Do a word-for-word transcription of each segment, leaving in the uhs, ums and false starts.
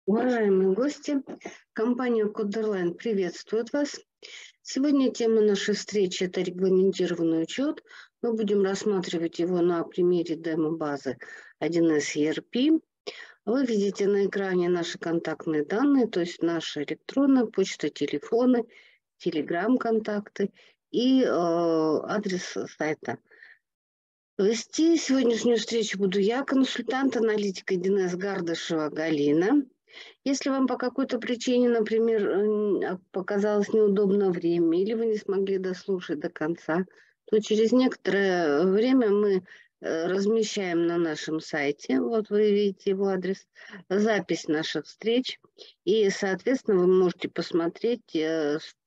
Уважаемые гости, компания Кодерлайн приветствует вас. Сегодня тема нашей встречи – это регламентированный учет. Мы будем рассматривать его на примере демо-базы один эс и эр пи. Вы видите на экране наши контактные данные, то есть наша электронная почта, телефоны, телеграм-контакты и э, адрес сайта. Вести сегодняшнюю встречу буду я, консультант-аналитик один эс Гардышева Галина. Если вам по какой-то причине, например, э, показалось неудобно время, или вы не смогли дослушать до конца, то через некоторое время мы э, размещаем на нашем сайте, вот вы видите его адрес, запись наших встреч, и, соответственно, вы можете посмотреть э, с-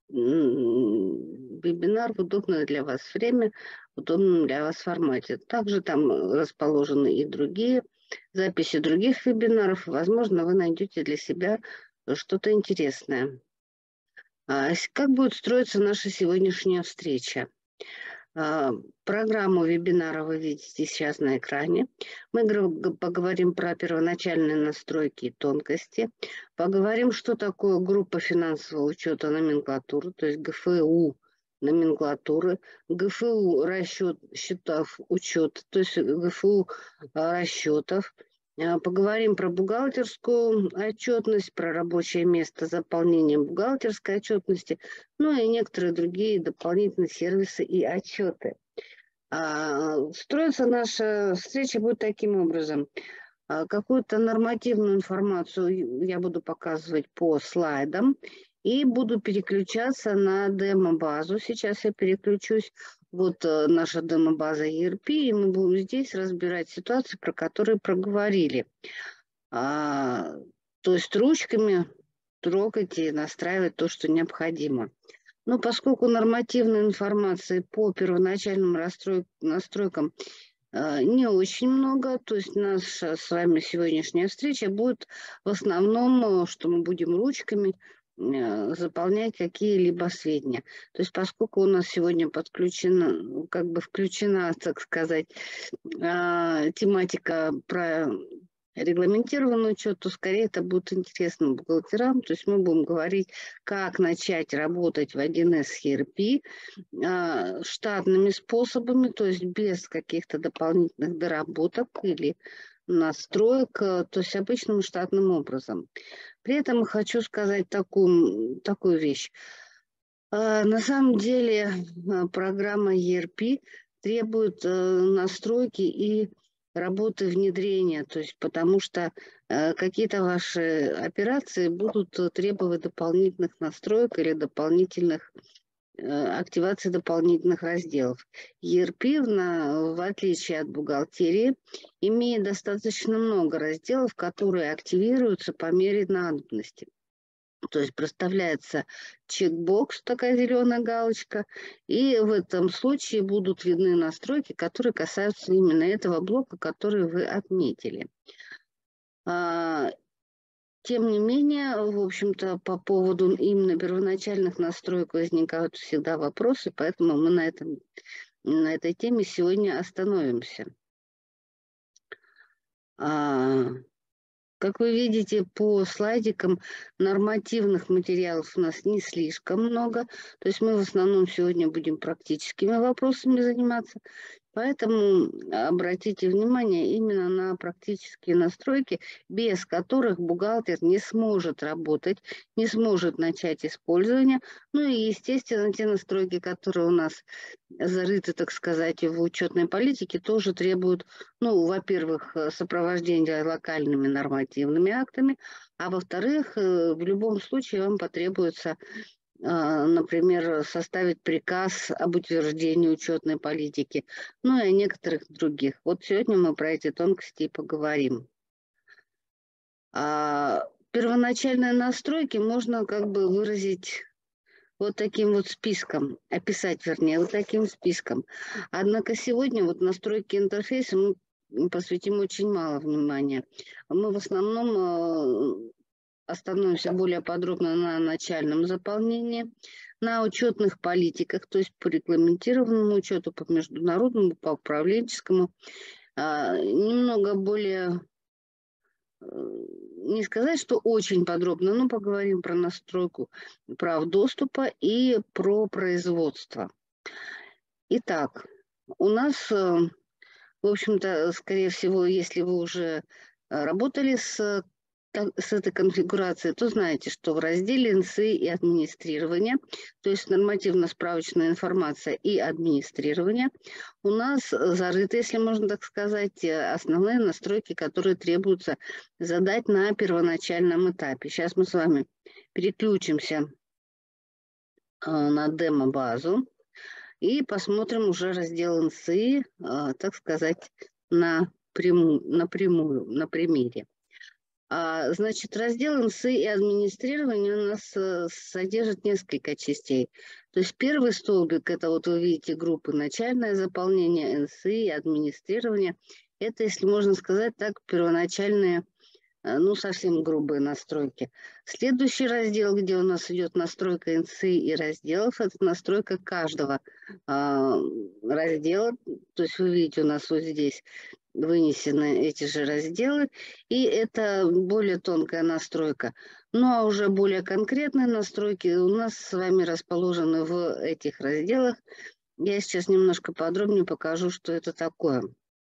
м, вебинар в удобное для вас время, в удобном для вас формате. Также там расположены и другие записи других вебинаров. Возможно, вы найдете для себя что-то интересное. А, с- Как будет строиться наша сегодняшняя встреча? А, Программу вебинара вы видите сейчас на экране. Мы гр- г- поговорим про первоначальные настройки и тонкости. Поговорим, что такое группа финансового учета номенклатуры, то есть гэ эф у номенклатуры, гэ эф у расчет счетов учета, то есть гэ эф у а, расчетов. А, Поговорим про бухгалтерскую отчетность, про рабочее место заполнения бухгалтерской отчетности, ну и некоторые другие дополнительные сервисы и отчеты. А, Строится наша встреча будет таким образом. А, Какую-то нормативную информацию я буду показывать по слайдам и буду переключаться на демо-базу. Сейчас я переключусь. Вот э, наша демо-база и эр пи, и мы будем здесь разбирать ситуации, про которые проговорили. А, То есть ручками трогать и настраивать то, что необходимо. Но поскольку нормативной информации по первоначальным расстрой- настройкам э, не очень много, то есть наша с вами сегодняшняя встреча будет в основном, э, что мы будем ручками э, заполнять какие-либо сведения. То есть поскольку у нас сегодня подключена, ну, как бы включена, так сказать, а, тематика про регламентированный учет, то скорее это будет интересно бухгалтерам. То есть мы будем говорить, как начать работать в один эс и эр пи а, штатными способами, то есть без каких-то дополнительных доработок или настроек, э, то есть обычным штатным образом. При этом хочу сказать такую, такую вещь. А, На самом деле а, программа и эр пи требует э, настройки и работы внедрения, то есть потому что э, какие-то ваши операции будут э, требовать дополнительных настроек или дополнительных э, активации дополнительных разделов. и эр пи, на- в отличие от бухгалтерии, имеет достаточно много разделов, которые активируются по мере надобности. То есть проставляется чекбокс, такая зеленая галочка, и в этом случае будут видны настройки, которые касаются именно этого блока, который вы отметили. А, Тем не менее, в общем-то, по поводу именно первоначальных настроек возникают всегда вопросы, поэтому мы на, этом, на этой теме сегодня остановимся. А, Как вы видите по слайдикам, нормативных материалов у нас не слишком много. То есть мы в основном сегодня будем практическими вопросами заниматься. Поэтому обратите внимание именно на практические настройки, без которых бухгалтер не сможет работать, не сможет начать использование. Ну и, естественно, те настройки, которые у нас зарыты, так сказать, в учетной политике, тоже требуют, ну, во-первых, э, сопровождения локальными нормативными актами, а во-вторых, э, в любом случае вам потребуется, а, например, составить приказ об утверждении учетной политики, ну и о некоторых других. Вот сегодня мы про эти тонкости и поговорим. А первоначальные настройки можно как бы выразить вот таким вот списком, описать, вернее, вот таким списком. Однако сегодня вот настройки интерфейса мы посвятим очень мало внимания. Мы в основном э, остановимся более подробно на начальном заполнении, на учетных политиках, то есть по регламентированному учету, по международному, по управленческому. А, Немного более не сказать, что очень подробно, но поговорим про настройку прав доступа и про производство. Итак, у нас, в общем-то, скорее всего, если вы уже работали с, с этой конфигурацией, то знаете, что в разделе эн эс и и администрирование, то есть нормативно-справочная информация и администрирование, у нас зарыты, если можно так сказать, основные настройки, которые требуется задать на первоначальном этапе. Сейчас мы с вами переключимся на демо-базу и посмотрим уже раздел эн эс и, так сказать, напрямую, напрямую, на примере. А, значит, раздел эн эс и и администрирование у нас содержит несколько частей. То есть первый столбик, это вот вы видите группы начальное заполнение, эн эс и и администрирование. Это, если можно сказать так, первоначальные, ну, совсем грубые настройки. Следующий раздел, где у нас идет настройка эн эс и и разделов, это настройка каждого э, раздела. То есть вы видите, у нас вот здесь вынесены эти же разделы, и это более тонкая настройка. Ну, а уже более конкретные настройки у нас с вами расположены в этих разделах. Я сейчас немножко подробнее покажу, что это такое.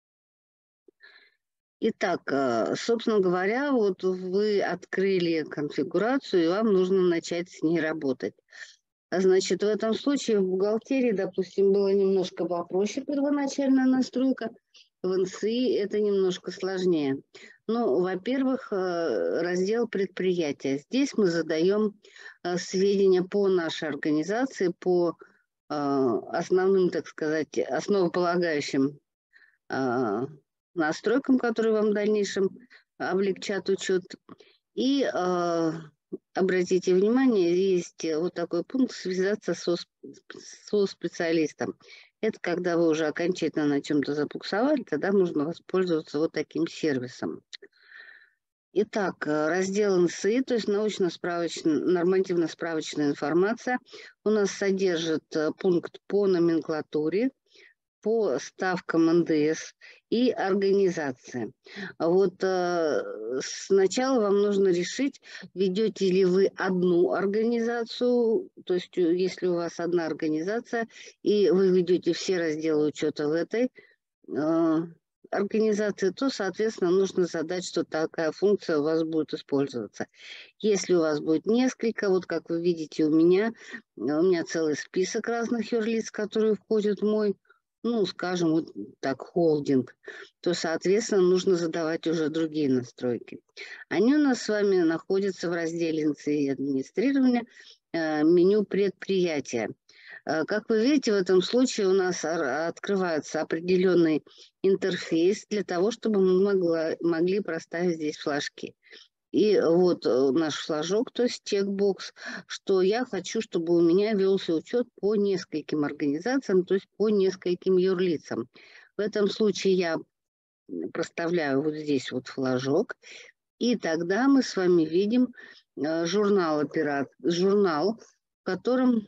Итак, собственно говоря, вот вы открыли конфигурацию, и вам нужно начать с ней работать. Значит, в этом случае в бухгалтерии, допустим, было немножко попроще первоначальная настройка, в эн эс и это немножко сложнее. Ну, во-первых, раздел предприятия. Здесь мы задаем сведения по нашей организации, по основным, так сказать, основополагающим настройкам, которые вам в дальнейшем облегчат учет. И э, обратите внимание, есть вот такой пункт «Связаться со, со специалистом». Это когда вы уже окончательно на чем-то забуксовали, тогда нужно воспользоваться вот таким сервисом. Итак, раздел эн эс и, то есть научно-справочная, нормативно-справочная информация, у нас содержит пункт по номенклатуре, по ставкам эн дэ эс и организации. Вот э, сначала вам нужно решить, ведете ли вы одну организацию, то есть если у вас одна организация, и вы ведете все разделы учета в этой э, организации, то, соответственно, нужно задать, что такая функция у вас будет использоваться. Если у вас будет несколько, вот как вы видите у меня, у меня целый список разных юрлиц, которые входят в мой, ну, скажем, вот так, холдинг, то, соответственно, нужно задавать уже другие настройки. Они у нас с вами находятся в разделе эн эс и и администрирования, э, меню предприятия. Э, как вы видите, в этом случае у нас открывается определенный интерфейс для того, чтобы мы могла, могли проставить здесь флажки. И вот наш флажок, то есть чекбокс, что я хочу, чтобы у меня велся учет по нескольким организациям, то есть по нескольким юрлицам. В этом случае я проставляю вот здесь вот флажок, и тогда мы с вами видим журнал, операт... журнал в котором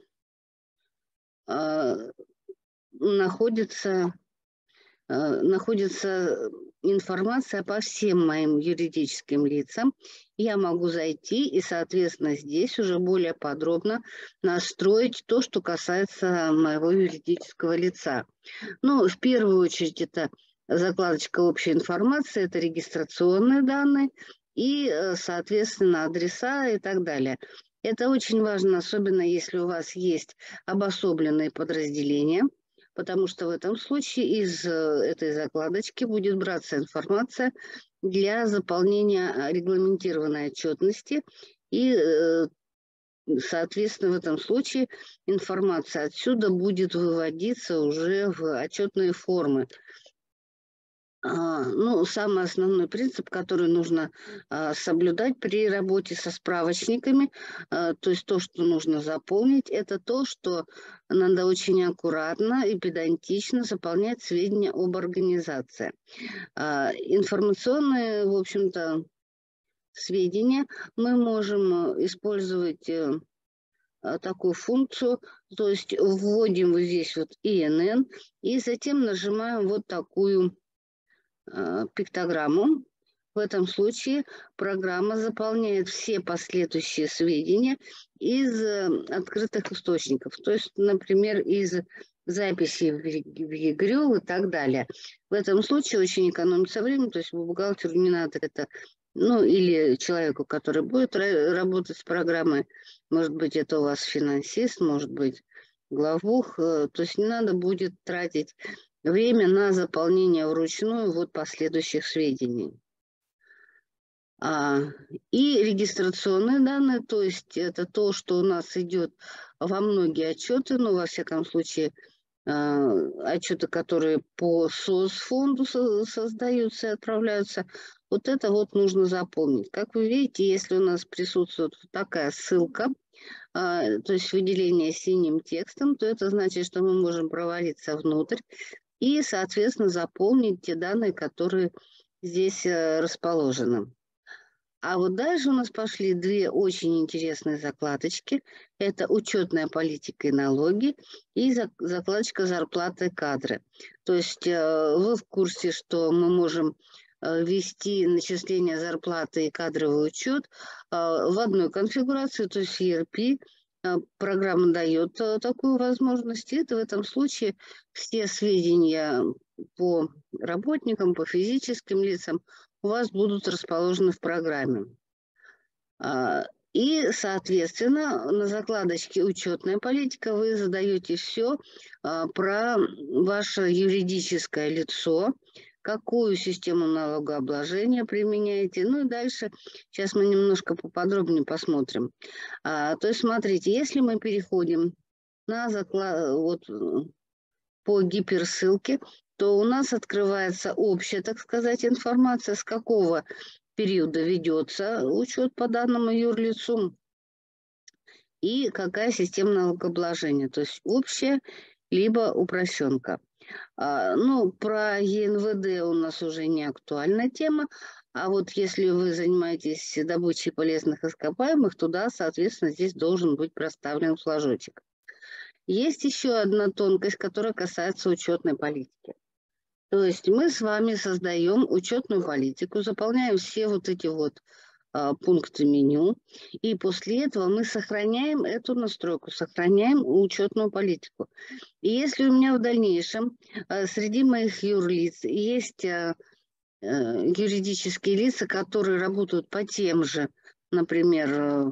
э, находится, э, находится информация по всем моим юридическим лицам. Я могу зайти и, соответственно, здесь уже более подробно настроить то, что касается моего юридического лица. Ну, в первую очередь, это закладочка общей информации, это регистрационные данные и, соответственно, адреса и так далее. Это очень важно, особенно если у вас есть обособленные подразделения, потому что в этом случае из этой закладочки будет браться информация для заполнения регламентированной отчетности. И, соответственно, в этом случае информация отсюда будет выводиться уже в отчетные формы. Ну, самый основной принцип, который нужно а, соблюдать при работе со справочниками, а, то есть то, что нужно заполнить, это то, что надо очень аккуратно и педантично заполнять сведения об организации. А, информационные, в общем-то, сведения мы можем использовать а, такую функцию, то есть вводим вот здесь вот и эн эн и затем нажимаем вот такую пиктограмму, В этом случае программа заполняет все последующие сведения из открытых источников, то есть, например, из записи в ЕГРЮ и так далее. В этом случае очень экономится время, то есть бухгалтеру не надо это, ну или человеку, который будет работать с программой, может быть, это у вас финансист, может быть, главбух, то есть не надо будет тратить время на заполнение вручную вот последующих сведений. А, и регистрационные данные, то есть это то, что у нас идет во многие отчеты, ну, во всяком случае, отчеты, которые по СОС-фонду создаются и отправляются, вот это вот нужно заполнить. Как вы видите, если у нас присутствует такая ссылка, то есть выделение синим текстом, то это значит, что мы можем провалиться внутрь и, соответственно, заполнить те данные, которые здесь расположены. А вот дальше у нас пошли две очень интересные закладочки. Это учетная политика и налоги и закладочка зарплаты и кадры. То есть вы в курсе, что мы можем ввести начисление зарплаты и кадровый учет в одной конфигурации, то есть и эр пи. Программа дает такую возможность. И это в этом случае все сведения по работникам, по физическим лицам у вас будут расположены в программе. И, соответственно, на закладочке «Учетная политика» вы задаете все про ваше юридическое лицо, какую систему налогообложения применяете. Ну и дальше, сейчас мы немножко поподробнее посмотрим. То есть, смотрите, если мы переходим на заклад... вот, по гиперссылке, то у нас открывается общая, так сказать, информация, с какого периода ведется учет по данному юрлицу и какая система налогообложения, то есть общая либо упрощенка. А, ну, про е эн вэ дэ у нас уже не актуальная тема, а вот если вы занимаетесь добычей полезных ископаемых, то да, соответственно, здесь должен быть проставлен флажочек. Есть еще одна тонкость, которая касается учетной политики. То есть мы с вами создаем учетную политику, заполняем все вот эти вот а, пункты меню, и после этого мы сохраняем эту настройку, сохраняем учетную политику. И если у меня в дальнейшем а, среди моих юрлиц есть а, а, юридические лица, которые работают по тем же, например,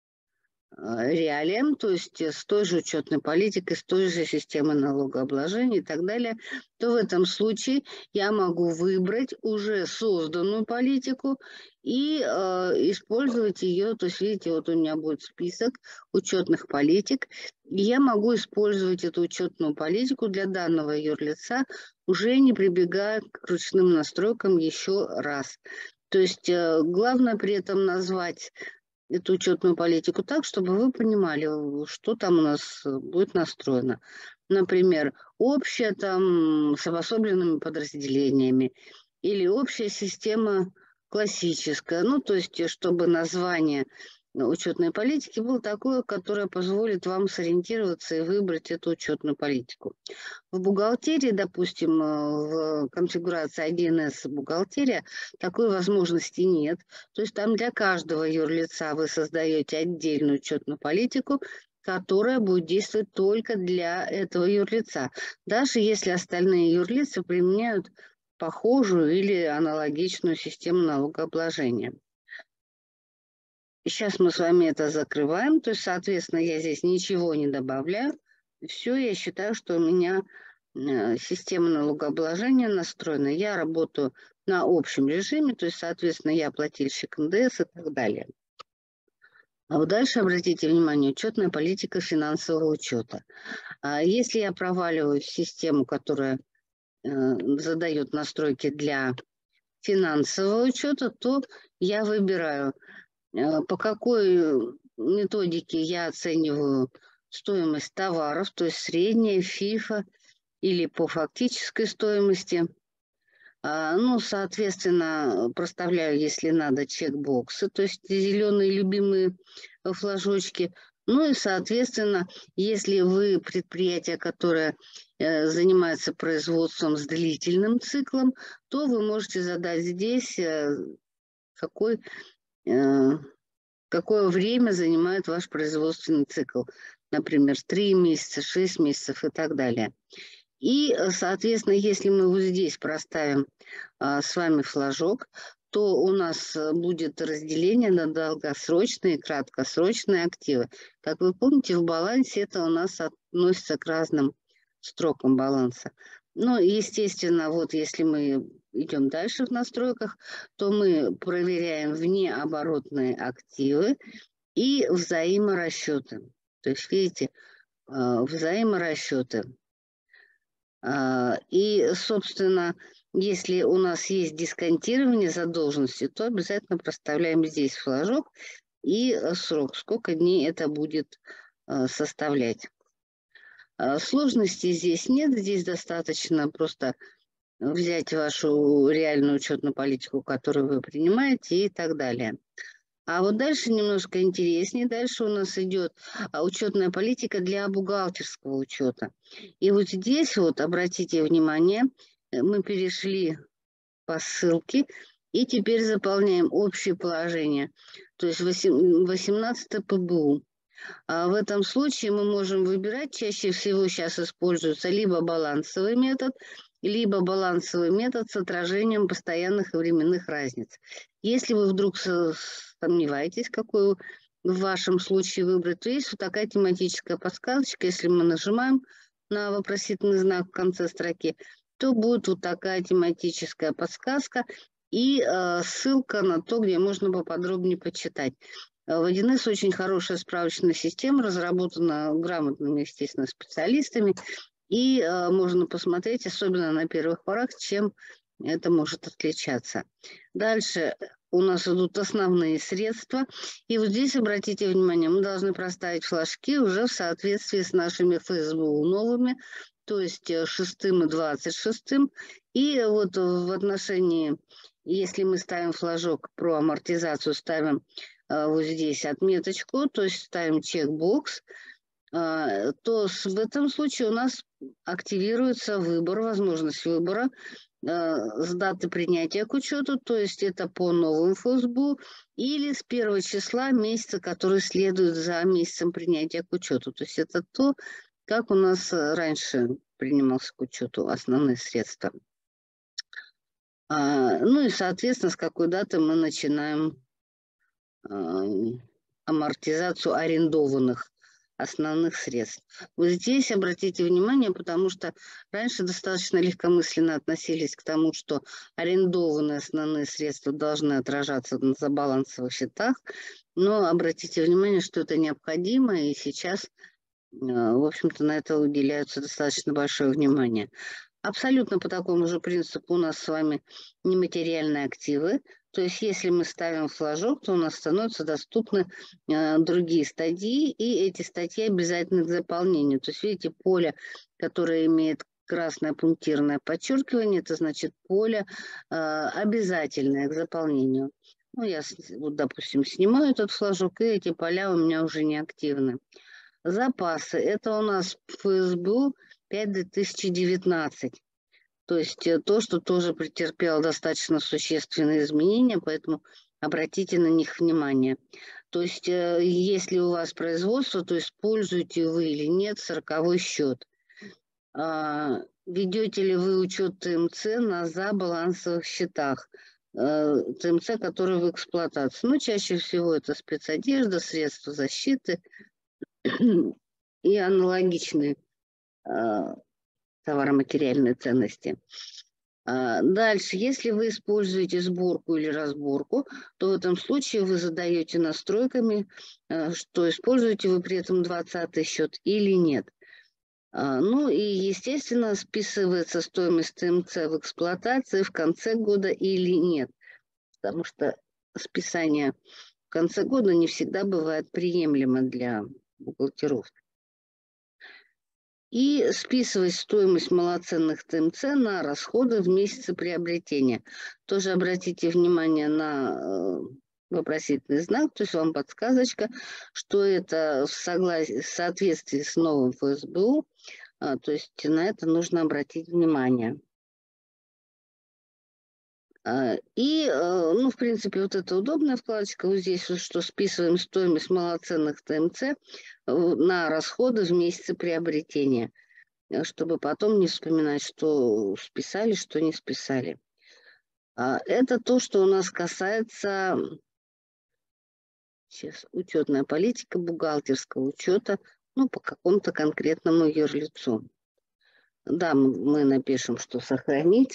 реалиям, то есть с той же учетной политикой, с той же системой налогообложения и так далее, то в этом случае я могу выбрать уже созданную политику и э, использовать ее. То есть, видите, вот у меня будет список учетных политик, и я могу использовать эту учетную политику для данного юрлица, уже не прибегая к ручным настройкам еще раз. То есть э, главное при этом назвать эту учетную политику так, чтобы вы понимали, что там у нас будет настроено. Например, общая там с обособленными подразделениями или общая система классическая. Ну, то есть, чтобы название учетной политики было такое, которое позволит вам сориентироваться и выбрать эту учетную политику. В бухгалтерии, допустим, в конфигурации один эс бухгалтерия такой возможности нет. То есть там для каждого юрлица вы создаете отдельную учетную политику, которая будет действовать только для этого юрлица, даже если остальные юрлица применяют похожую или аналогичную систему налогообложения. Сейчас мы с вами это закрываем, то есть, соответственно, я здесь ничего не добавляю. Все, я считаю, что у меня система налогообложения настроена. Я работаю на общем режиме, то есть, соответственно, я плательщик эн дэ эс и так далее. А вот дальше обратите внимание, учетная политика финансового учета. Если я проваливаюсь в систему, которая задает настройки для финансового учета, то я выбираю, по какой методике я оцениваю стоимость товаров, то есть средняя, фифа или по фактической стоимости. Ну, соответственно, проставляю, если надо, чекбоксы, то есть зеленые любимые флажочки. Ну и, соответственно, если вы предприятие, которое э, занимается производством с длительным циклом, то вы можете задать здесь э, какой, э, какое время занимает ваш производственный цикл. Например, три месяца, шесть месяцев и так далее. И, соответственно, если мы вот здесь проставим а, с вами флажок, то у нас будет разделение на долгосрочные и краткосрочные активы. Как вы помните, в балансе это у нас относится к разным строкам баланса. Ну, естественно, вот если мы идем дальше в настройках, то мы проверяем внеоборотные активы и взаиморасчеты. То есть, видите, взаиморасчеты. И, собственно, если у нас есть дисконтирование задолженности, то обязательно проставляем здесь флажок и срок, сколько дней это будет составлять. Сложностей здесь нет, здесь достаточно просто взять вашу реальную учетную политику, которую вы принимаете, и так далее. А вот дальше немножко интереснее. Дальше у нас идет учетная политика для бухгалтерского учета. И вот здесь вот, обратите внимание, мы перешли по ссылке и теперь заполняем общее положение. То есть восемнадцатое П Б У. А в этом случае мы можем выбирать, чаще всего сейчас используется либо балансовый метод, либо балансовый метод с отражением постоянных и временных разниц. Если вы вдруг сомневаетесь, какой в вашем случае выбрать, то есть вот такая тематическая подсказочка. Если мы нажимаем на вопросительный знак в конце строки, то будет вот такая тематическая подсказка и э, ссылка на то, где можно поподробнее почитать. один эс очень хорошая справочная система, разработана грамотными, естественно, специалистами. И э, можно посмотреть, особенно на первых порах, чем это может отличаться. Дальше у нас идут основные средства. И вот здесь, обратите внимание, мы должны проставить флажки уже в соответствии с нашими Эф Эс Бэ У новыми, то есть шестым и двадцать шестым. И вот в отношении, если мы ставим флажок про амортизацию, ставим э, вот здесь отметочку, то есть ставим чекбокс, то в этом случае у нас активируется выбор, возможность выбора с даты принятия к учету, то есть это по новым Эф Эс Бэ У, или с первого числа месяца, который следует за месяцем принятия к учету. То есть это то, как у нас раньше принимался к учету основные средства. Ну и, соответственно, с какой даты мы начинаем амортизацию арендованных основных средств. Вот здесь обратите внимание, потому что раньше достаточно легкомысленно относились к тому, что арендованные основные средства должны отражаться на забалансовых счетах, но обратите внимание, что это необходимо, и сейчас, в общем-то, на это уделяется достаточно большое внимание. Абсолютно по такому же принципу у нас с вами нематериальные активы. То есть если мы ставим флажок, то у нас становятся доступны э, другие статьи, и эти статьи обязательны к заполнению. То есть видите, поле, которое имеет красное пунктирное подчеркивание, это значит поле э, обязательное к заполнению. Ну, я, вот, допустим, снимаю этот флажок, и эти поля у меня уже не активны. Запасы. Это у нас Эф Эс Бэ У пять две тысячи девятнадцать. То есть то, что тоже претерпело достаточно существенные изменения, поэтому обратите на них внимание. То есть если у вас производство, то используете вы или нет сороковой счет. Ведете ли вы учет Тэ Эм Цэ на забалансовых счетах? Тэ Эм Цэ, которые в эксплуатации. Ну, чаще всего это спецодежда, средства защиты и аналогичные товаро-материальные ценности. Дальше, если вы используете сборку или разборку, то в этом случае вы задаете настройками, что используете вы при этом двадцатый счет или нет. Ну и, естественно, списывается стоимость Тэ Эм Цэ в эксплуатации в конце года или нет, потому что списание в конце года не всегда бывает приемлемо для бухгалтеров. И списывать стоимость малоценных Тэ Эм Цэ на расходы в месяце приобретения. Тоже обратите внимание на вопросительный знак, то есть вам подсказочка, что это в, согласии, в соответствии с новым Эф Эс Бэ У, то есть на это нужно обратить внимание. И, ну, в принципе, вот эта удобная вкладочка. Вот здесь вот, что списываем стоимость малоценных ТМЦ на расходы в месяце приобретения, чтобы потом не вспоминать, что списали, что не списали. Это то, что у нас касается сейчас учетная политика бухгалтерского учета, ну, по какому-то конкретному юрлицу. Да, мы напишем, что сохранить.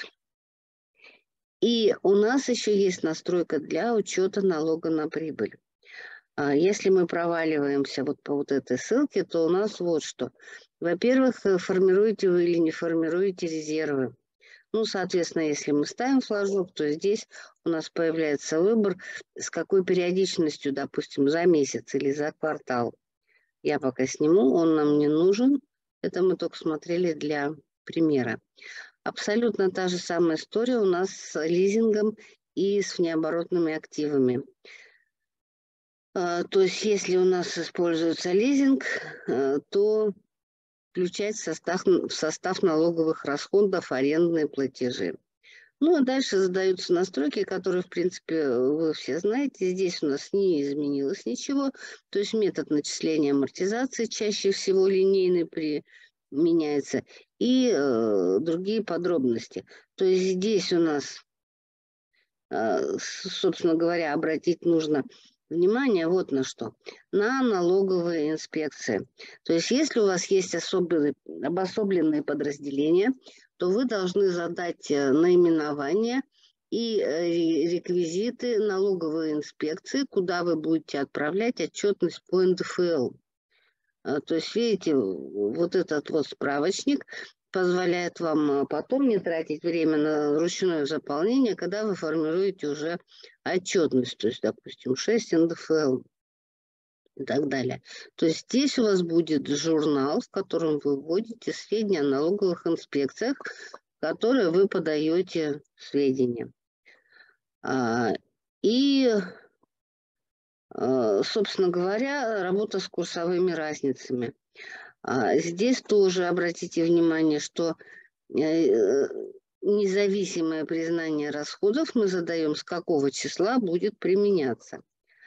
И у нас еще есть настройка для учета налога на прибыль. Если мы проваливаемся вот по вот этой ссылке, то у нас вот что. Во-первых, формируете вы или не формируете резервы. Ну, соответственно, если мы ставим флажок, то здесь у нас появляется выбор, с какой периодичностью, допустим, за месяц или за квартал. Я пока сниму, он нам не нужен. Это мы только смотрели для примера. Абсолютно та же самая история у нас с лизингом и с внеоборотными активами. То есть, если у нас используется лизинг, то включать в состав, в состав налоговых расходов арендные платежи. Ну, а дальше задаются настройки, которые, в принципе, вы все знаете. Здесь у нас не изменилось ничего. То есть метод начисления амортизации чаще всего линейный применяется. И э, другие подробности. То есть здесь у нас, э, собственно говоря, обратить нужно внимание вот на что. На налоговые инспекции. То есть если у вас есть особенные, обособленные подразделения, то вы должны задать наименование и реквизиты налоговой инспекции, куда вы будете отправлять отчетность по эн дэ эф эл. То есть, видите, вот этот вот справочник позволяет вам потом не тратить время на ручное заполнение, когда вы формируете уже отчетность, то есть, допустим, шесть эн дэ эф эл и так далее. То есть здесь у вас будет журнал, в котором вы вводите сведения о налоговых инспекциях, в которые вы подаете сведения. И, собственно говоря, работа с курсовыми разницами. Здесь тоже обратите внимание, что независимое признание расходов мы задаем, с какого числа будет применяться.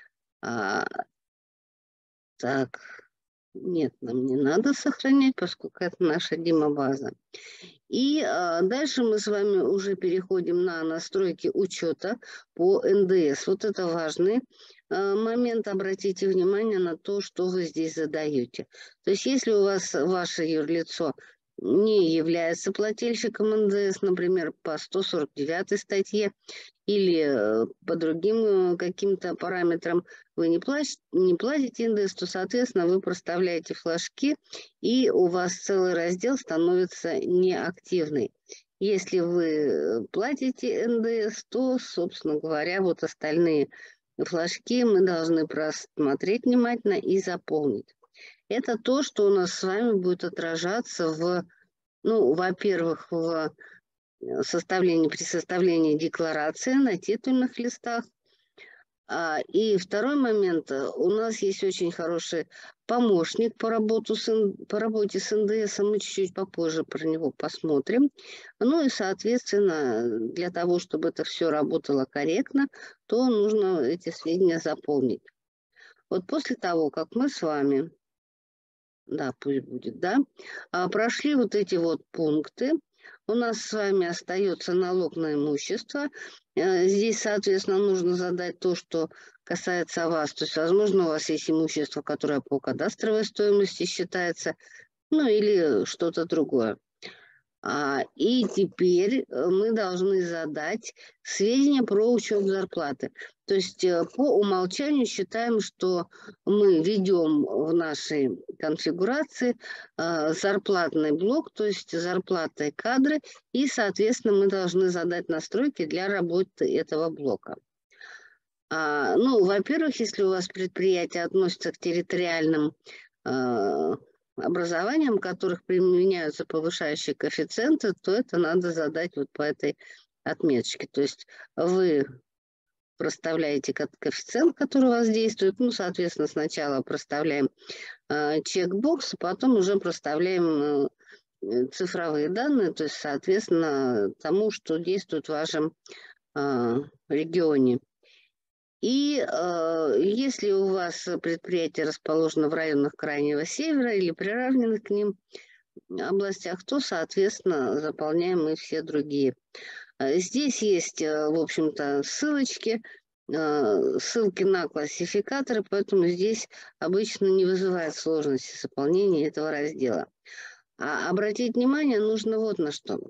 Так, нет, нам не надо сохранять, поскольку это наша демобаза. И а, дальше мы с вами уже переходим на настройки учета по эн дэ эс. Вот это важный а, момент. Обратите внимание на то, что вы здесь задаете. То есть если у вас ваше юрлицо не является плательщиком эн дэ эс, например, по сто сорок девятой статье, или по другим каким-то параметрам вы не платите, не платите эн дэ эс, то, соответственно, вы проставляете флажки, и у вас целый раздел становится неактивный. Если вы платите эн дэ эс, то, собственно говоря, вот остальные флажки мы должны просмотреть внимательно и заполнить. Это то, что у нас с вами будет отражаться в, ну, во-первых, в составлении, при составлении декларации на титульных листах. И второй момент. У нас есть очень хороший помощник по, работу с, по работе с эн дэ эс. Мы чуть-чуть попозже про него посмотрим. Ну и, соответственно, для того, чтобы это все работало корректно, то нужно эти сведения заполнить. Вот после того, как мы с вами, да, пусть будет, да, прошли вот эти вот пункты, у нас с вами остается налог на имущество. Здесь, соответственно, нужно задать то, что касается вас. То есть, возможно, у вас есть имущество, которое по кадастровой стоимости считается, ну или что-то другое. И теперь мы должны задать сведения про учет зарплаты. То есть по умолчанию считаем, что мы ведем в нашей конфигурации зарплатный блок, то есть зарплаты кадры, и, соответственно, мы должны задать настройки для работы этого блока. Ну, во-первых, если у вас предприятие относится к территориальным образованиям, в которых применяются повышающие коэффициенты, то это надо задать вот по этой отметочке. То есть вы проставляете коэффициент, который у вас действует. Ну, соответственно, сначала проставляем э, чекбокс, потом уже проставляем э, цифровые данные, то есть, соответственно, тому, что действует в вашем регионе. И э, если у вас предприятие расположено в районах Крайнего Севера или приравненных к ним областях, то, соответственно, заполняем мы все другие. Здесь есть, в общем-то, ссылочки, ссылки на классификаторы, поэтому здесь обычно не вызывает сложности заполнения этого раздела. А обратить внимание нужно вот на что.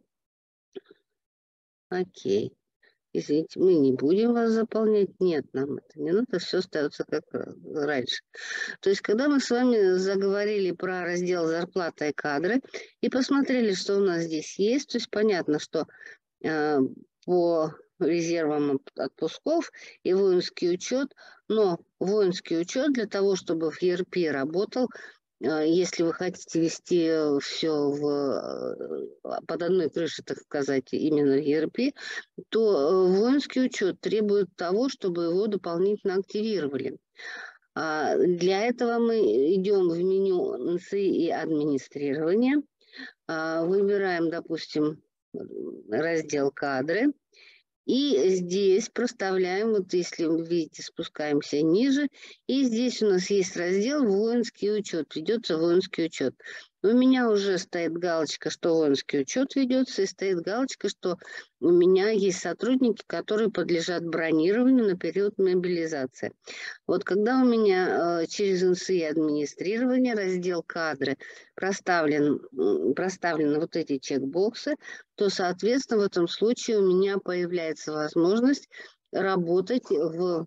Окей. Извините, мы не будем вас заполнять. Нет, нам это не надо, все остается как раньше. То есть, когда мы с вами заговорили про раздел «Зарплата и кадры» и посмотрели, что у нас здесь есть, то есть понятно, что э, по резервам отпусков и воинский учет, но воинский учет для того, чтобы в и эр пи работал, если вы хотите вести все в, под одной крышей, так сказать, именно в и эр пи, то воинский учет требует того, чтобы его дополнительно активировали. Для этого мы идем в меню эн эс и и администрирование, выбираем, допустим, раздел «Кадры». И здесь проставляем, вот если вы видите, спускаемся ниже, и здесь у нас есть раздел «Воинский учет», ведется воинский учет. У меня уже стоит галочка, что воинский учет ведется, и стоит галочка, что у меня есть сотрудники, которые подлежат бронированию на период мобилизации. Вот когда у меня э, через эн эс и и администрирование, раздел «Кадры» проставлен, проставлены вот эти чекбоксы, то, соответственно, в этом случае у меня появляется возможность работать в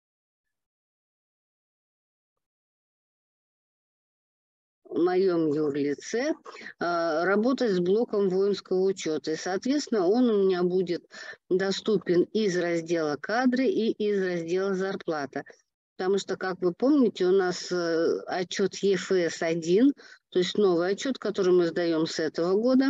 моем юрлице, работать с блоком воинского учета. И, соответственно, он у меня будет доступен из раздела «Кадры» и из раздела «Зарплата». Потому что, как вы помните, у нас отчет е эф эс один, то есть новый отчет, который мы сдаем с этого года,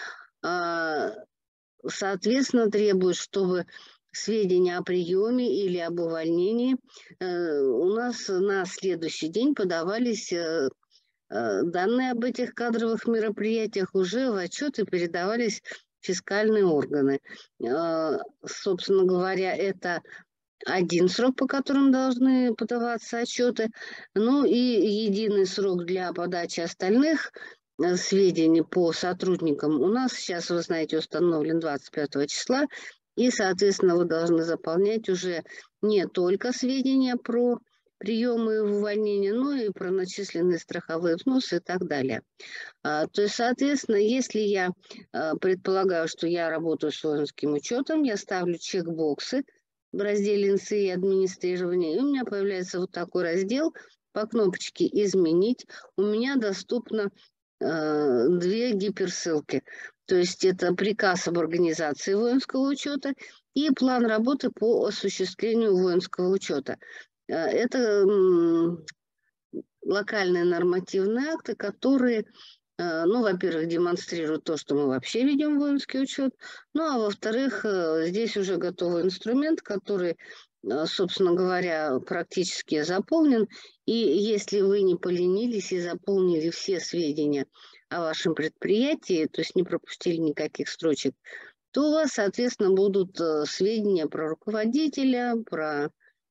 соответственно, требует, чтобы сведения о приеме или об увольнении у нас на следующий день подавались. Данные об этих кадровых мероприятиях уже в отчеты передавались в фискальные органы. Собственно говоря, это один срок, по которому должны подаваться отчеты, ну и единый срок для подачи остальных сведений по сотрудникам у нас сейчас, вы знаете, установлен двадцать пятого числа, и, соответственно, вы должны заполнять уже не только сведения про приемы и увольнения, но и про начисленные страховые взносы и так далее. А, то есть, соответственно, если я а, предполагаю, что я работаю с воинским учетом, я ставлю чекбоксы в разделе эн эс и и администрирование, и у меня появляется вот такой раздел по кнопочке «Изменить». У меня доступно э, две гиперссылки. То есть это приказ об организации воинского учета и план работы по осуществлению воинского учета. Это локальные нормативные акты, которые, ну, во-первых, демонстрируют то, что мы вообще ведем воинский учет, ну, а во-вторых, здесь уже готовый инструмент, который, собственно говоря, практически заполнен, и если вы не поленились и заполнили все сведения о вашем предприятии, то есть не пропустили никаких строчек, то у вас, соответственно, будут сведения про руководителя, про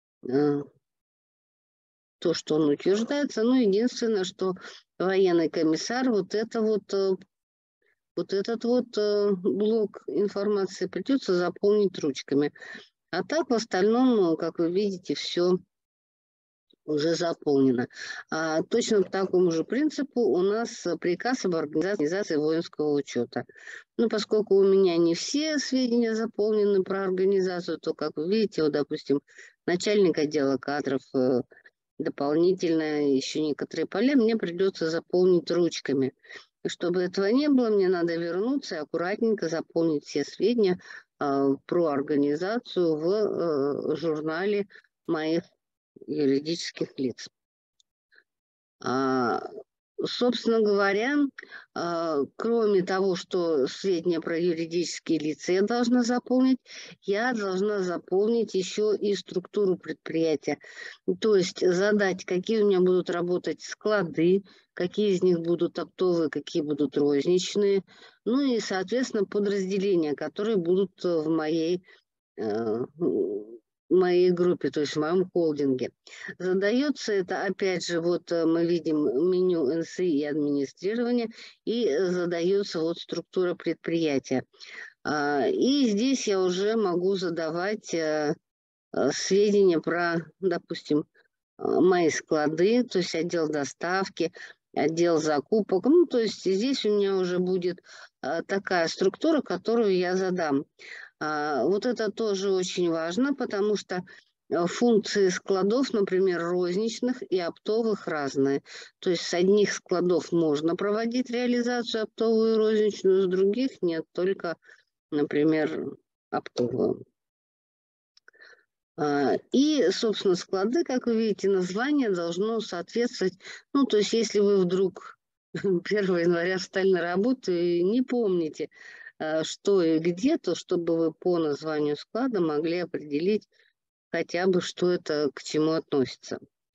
то, что он утверждается. Ну, единственное, что военный комиссар, вот это вот, вот этот вот блок информации придется заполнить ручками. А так в остальном, как вы видите, все уже заполнено. А точно по такому же принципу у нас приказ об организации воинского учета. Ну, поскольку у меня не все сведения заполнены про организацию, то, как вы видите, вот, допустим, начальник отдела кадров, дополнительно еще некоторые поля мне придется заполнить ручками. И чтобы этого не было, мне надо вернуться и аккуратненько заполнить все сведения э, про организацию в э, журнале моих юридических лиц. А, собственно говоря, э, кроме того, что сведения про юридические лица я должна заполнить, я должна заполнить еще и структуру предприятия. То есть задать, какие у меня будут работать склады, какие из них будут оптовые, какие будут розничные, ну и, соответственно, подразделения, которые будут в моей моей группе, то есть в моем холдинге. Задается это, опять же, вот мы видим меню эн эс и и администрирование, и задается вот структура предприятия. И здесь я уже могу задавать сведения про, допустим, мои склады, то есть отдел доставки, отдел закупок. Ну, то есть здесь у меня уже будет такая структура, которую я задам. Вот это тоже очень важно, потому что функции складов, например, розничных и оптовых разные. То есть с одних складов можно проводить реализацию оптовую и розничную, с других нет, только, например, оптовую. И, собственно, склады, как вы видите, название должно соответствовать. Ну, то есть если вы вдруг первого января встали на работу и не помните, что и где, то чтобы вы по названию склада могли определить хотя бы, что это к чему относится.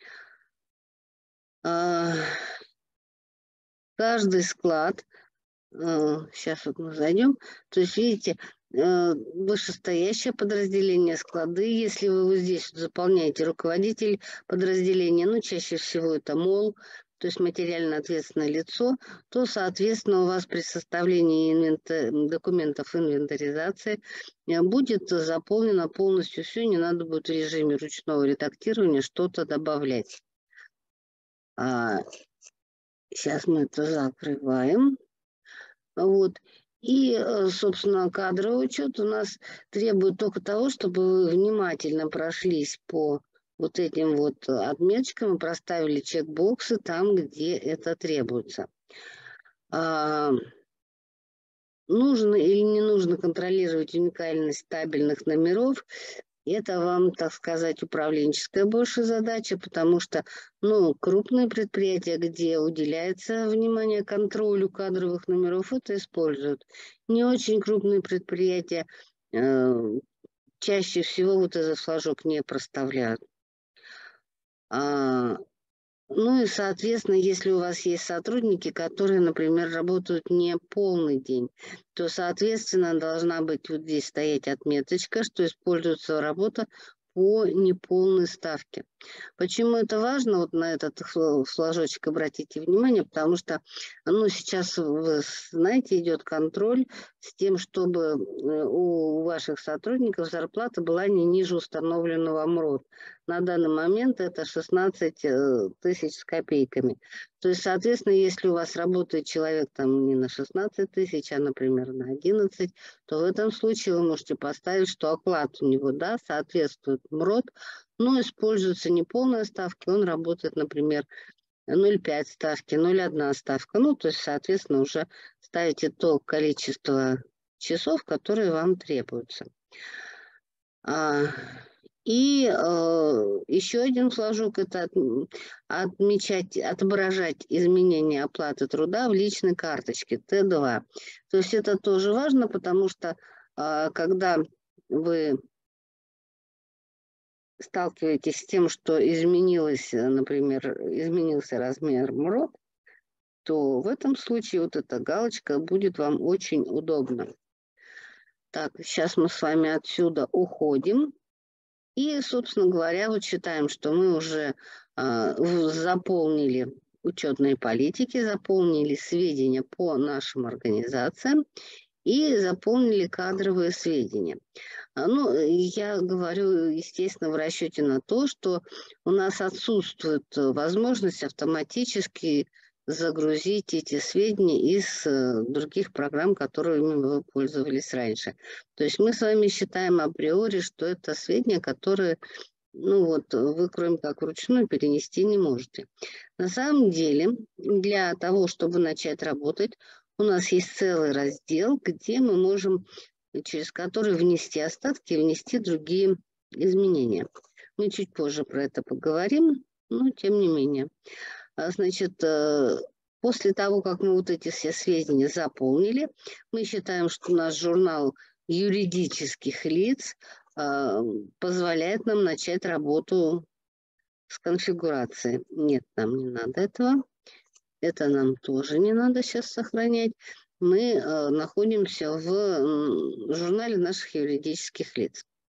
Каждый склад, сейчас вот мы зайдем, то есть видите, вышестоящее подразделение, склады, если вы вот здесь вот заполняете руководитель подразделения, ну чаще всего это МОЛ, то есть материально ответственное лицо, то, соответственно, у вас при составлении инвента... документов инвентаризации будет заполнено полностью все, не надо будет в режиме ручного редактирования что-то добавлять. А... Сейчас мы это закрываем. Вот. И, собственно, кадровый учет у нас требует только того, чтобы вы внимательно прошлись по вот этим вот отметочкам и проставили чекбоксы там, где это требуется. А, нужно или не нужно контролировать уникальность табельных номеров, это вам, так сказать, управленческая больше задача, потому что, ну, крупные предприятия, где уделяется внимание контролю кадровых номеров, это используют. Не очень крупные предприятия э, чаще всего вот этот флажок не проставляют. А, ну и, соответственно, если у вас есть сотрудники, которые, например, работают не полный день, то, соответственно, должна быть вот здесь стоять отметочка, что используется работа по неполной ставке. Почему это важно, вот на этот флажочек обратите внимание, потому что, ну, сейчас, вы знаете, идет контроль с тем, чтобы у ваших сотрудников зарплата была не ниже установленного МРОТ. На данный момент это шестнадцать тысяч с копейками. То есть, соответственно, если у вас работает человек там не на шестнадцать тысяч, а, например, на одиннадцать, то в этом случае вы можете поставить, что оклад у него, да, соответствует МРОТ, но используется не полная ставка, он работает, например, ноль целых пять ставки, ноль целых одна ставка. Ну, то есть, соответственно, уже ставите то количество часов, которые вам требуются. И э, еще один флажок – это от, отмечать, отображать изменения оплаты труда в личной карточке Т два. То есть это тоже важно, потому что э, когда вы сталкиваетесь с тем, что изменилось, например, изменился размер МРОТ, то в этом случае вот эта галочка будет вам очень удобна. Так, сейчас мы с вами отсюда уходим. И, собственно говоря, вот считаем, что мы уже э, заполнили учетные политики, заполнили сведения по нашим организациям и заполнили кадровые сведения. Ну, я говорю, естественно, в расчете на то, что у нас отсутствует возможность автоматически загрузить эти сведения из других программ, которыми вы пользовались раньше. То есть мы с вами считаем априори, что это сведения, которые, ну вот, вы кроме как вручную перенести не можете. На самом деле, для того, чтобы начать работать, у нас есть целый раздел, где мы можем, через который внести остатки и внести другие изменения. Мы чуть позже про это поговорим, но тем не менее. Значит, после того, как мы вот эти все сведения заполнили, мы считаем, что наш журнал юридических лиц позволяет нам начать работу с конфигурацией. Нет, нам не надо этого. Это нам тоже не надо сейчас сохранять. Мы находимся в журнале наших юридических лиц.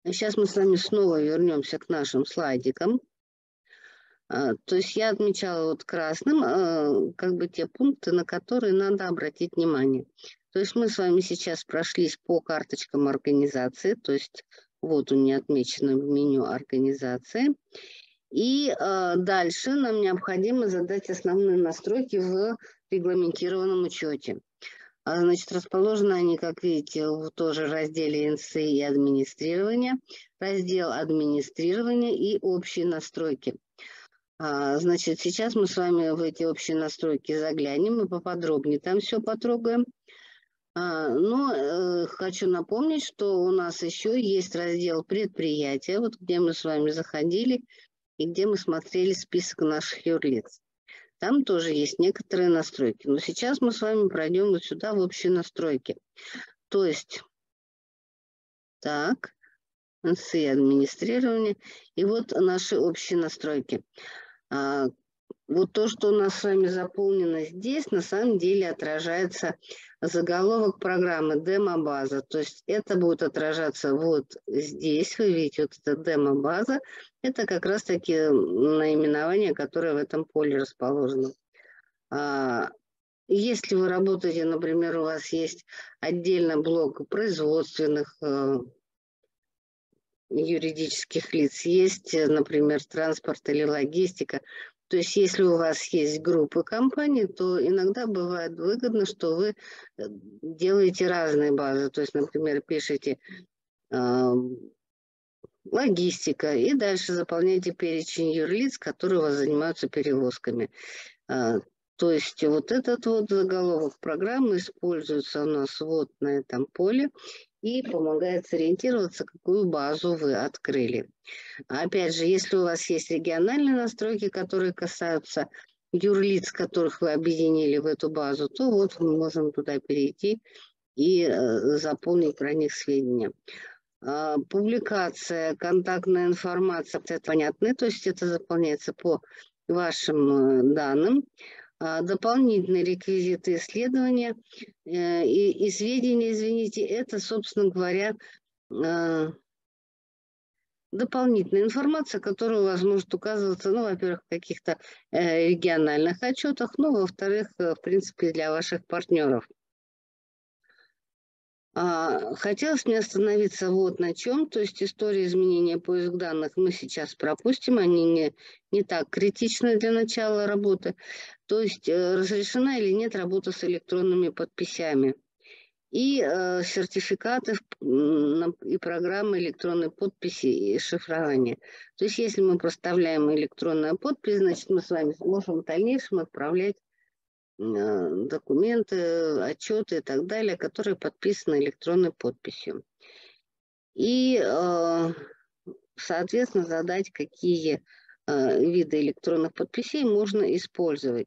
Сейчас мы с вами снова вернемся к нашим слайдикам. То есть я отмечала вот красным как бы те пункты, на которые надо обратить внимание. То есть мы с вами сейчас прошлись по карточкам организации, то есть вот у меня отмечено в меню организации. И дальше нам необходимо задать основные настройки в регламентированном учете. Значит, расположены они, как видите, в тоже разделе эн эс и и администрирование, раздел администрирования и общие настройки. Значит, сейчас мы с вами в эти общие настройки заглянем и поподробнее там все потрогаем. Но э, хочу напомнить, что у нас еще есть раздел предприятия, вот где мы с вами заходили и где мы смотрели список наших юрлиц. Там тоже есть некоторые настройки. Но сейчас мы с вами пройдем вот сюда в общие настройки. То есть, так, эн эс и администрирование. И вот наши общие настройки. А, вот то, что у нас с вами заполнено здесь, на самом деле отражается заголовок программы демо-база. То есть это будет отражаться вот здесь. Вы видите, вот эта демо-база. Это как раз-таки наименование, которое в этом поле расположено. А, если вы работаете, например, у вас есть отдельно блок производственных э, юридических лиц, есть, например, транспорт или логистика. То есть если у вас есть группы компаний, то иногда бывает выгодно, что вы делаете разные базы. То есть, например, пишете э, логистика и дальше заполняете перечень юрлиц, которые у вас занимаются перевозками. Э, то есть вот этот вот заголовок программы используется у нас вот на этом поле и помогает сориентироваться, какую базу вы открыли. Опять же, если у вас есть региональные настройки, которые касаются юрлиц, которых вы объединили в эту базу, то вот мы можем туда перейти и э, заполнить про них сведения. Э, публикация, контактная информация, это понятно, то есть это заполняется по вашим э, данным. Дополнительные реквизиты исследования э, и, и сведения, извините, это, собственно говоря, э, дополнительная информация, которая у вас может указываться, ну, во-первых, в каких-то э, региональных отчетах, ну, во-вторых, э, в принципе, для ваших партнеров. А, хотелось мне остановиться вот на чем, то есть история изменения поиск данных мы сейчас пропустим, они не, не так критичны для начала работы, то есть э, разрешена или нет работа с электронными подписями и э, сертификаты и программы электронной подписи и шифрования. То есть если мы проставляем электронную подпись, значит мы с вами можем в дальнейшем отправлять документы, отчеты и так далее, которые подписаны электронной подписью. И, соответственно, задать, какие виды электронных подписей можно использовать.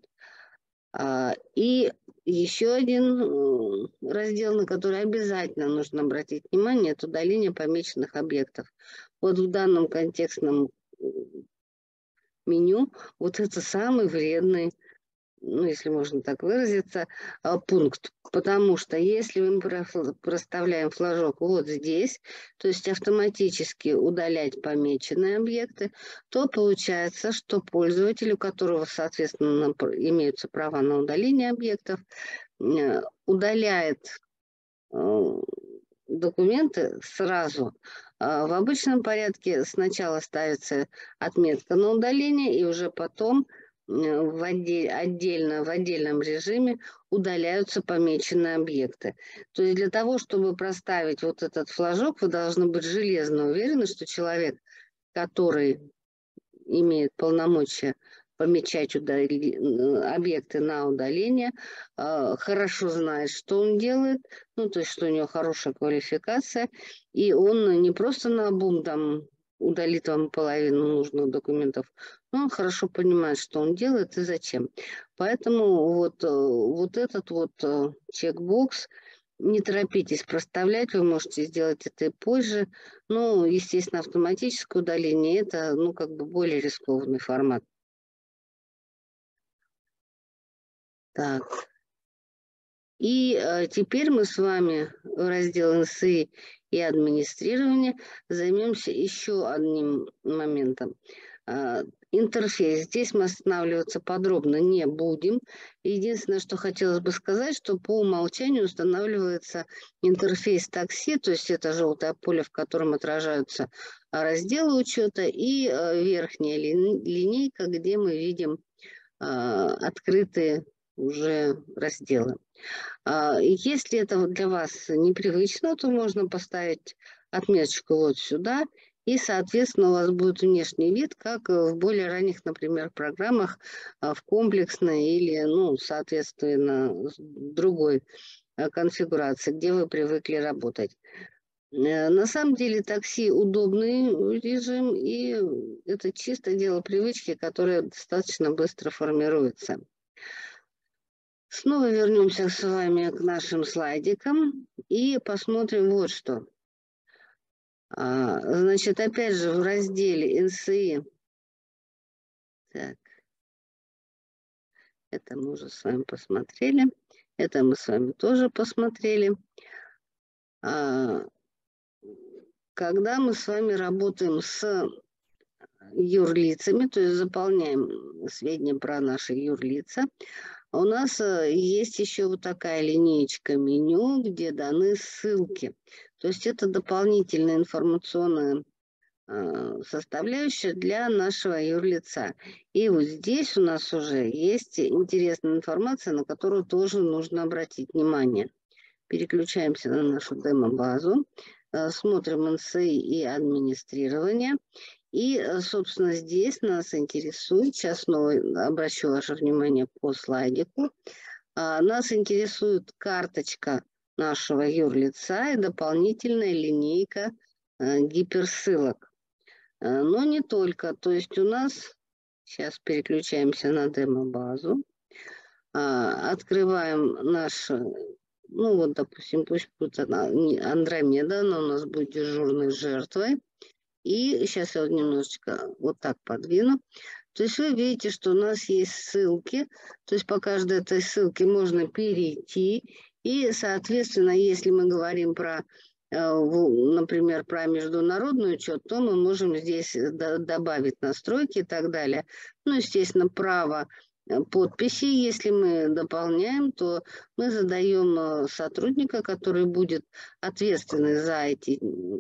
И еще один раздел, на который обязательно нужно обратить внимание, это удаление помеченных объектов. Вот в данном контекстном меню вот это самый вредный, ну, если можно так выразиться, пункт. Потому что если мы проставляем флажок вот здесь, то есть автоматически удалять помеченные объекты, то получается, что пользователь, у которого, соответственно, имеются права на удаление объектов, удаляет документы сразу. В обычном порядке сначала ставится отметка на удаление, и уже потом в отдель, отдельно, в отдельном режиме удаляются помеченные объекты. То есть для того, чтобы проставить вот этот флажок, вы должны быть железно уверены, что человек, который имеет полномочия помечать объекты на удаление, хорошо знает, что он делает, ну, то есть, что у него хорошая квалификация, и он не просто наобум там удалит вам половину нужных документов, но он хорошо понимает, что он делает и зачем. Поэтому вот, вот этот вот чекбокс, не торопитесь проставлять, вы можете сделать это и позже. Но, естественно, автоматическое удаление – это, ну, как бы более рискованный формат. Так. И э, теперь мы с вами раздел эн эс и и администрирования, займемся еще одним моментом. Интерфейс. Здесь мы останавливаться подробно не будем. Единственное, что хотелось бы сказать, что по умолчанию устанавливается интерфейс такси, то есть это желтое поле, в котором отражаются разделы учета, и верхняя линейка, где мы видим открытые уже разделы. Если это для вас непривычно, то можно поставить отметочку вот сюда, и, соответственно, у вас будет внешний вид, как в более ранних, например, программах в комплексной или, ну, соответственно, другой конфигурации, где вы привыкли работать. На самом деле такси удобный режим, и это чисто дело привычки, которое достаточно быстро формируется. Снова вернемся с вами к нашим слайдикам и посмотрим вот что. Значит, опять же, в разделе эн эс и, так, это мы уже с вами посмотрели, это мы с вами тоже посмотрели. Когда мы с вами работаем с юрлицами, то есть заполняем сведения про наши юрлица, у нас есть еще вот такая линеечка меню, где даны ссылки. То есть это дополнительная информационная составляющая для нашего юрлица. И вот здесь у нас уже есть интересная информация, на которую тоже нужно обратить внимание. Переключаемся на нашу демо-базу, смотрим эн эс и и администрирование. И, собственно, здесь нас интересует, сейчас снова обращу ваше внимание по слайдику, нас интересует карточка нашего юрлица и дополнительная линейка гиперссылок. Но не только, то есть у нас, сейчас переключаемся на демо-базу, открываем наш, ну вот, допустим, пусть будет Андромеда, она у нас будет дежурной жертвой. И сейчас я вот немножечко вот так подвину. То есть вы видите, что у нас есть ссылки. То есть по каждой этой ссылке можно перейти. И, соответственно, если мы говорим про, например, про международный учет, то мы можем здесь добавить настройки и так далее. Ну, естественно, право подписи, если мы дополняем, то мы задаем сотрудника, который будет ответственный за эти,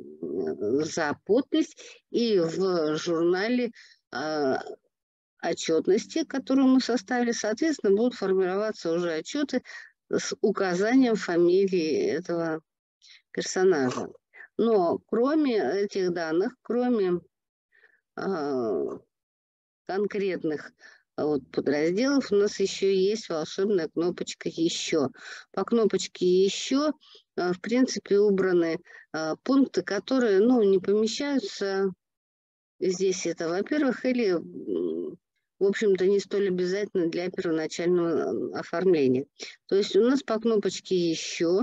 за подпись, и в журнале э, отчетности, которую мы составили, соответственно, будут формироваться уже отчеты с указанием фамилии этого персонажа. Но кроме этих данных, кроме э, конкретных вот подразделов, у нас еще есть волшебная кнопочка «Еще». По кнопочке «Еще» в принципе убраны пункты, которые, ну, не помещаются здесь. Это, во-первых, или, в общем-то, не столь обязательно для первоначального оформления. То есть у нас по кнопочке «Еще»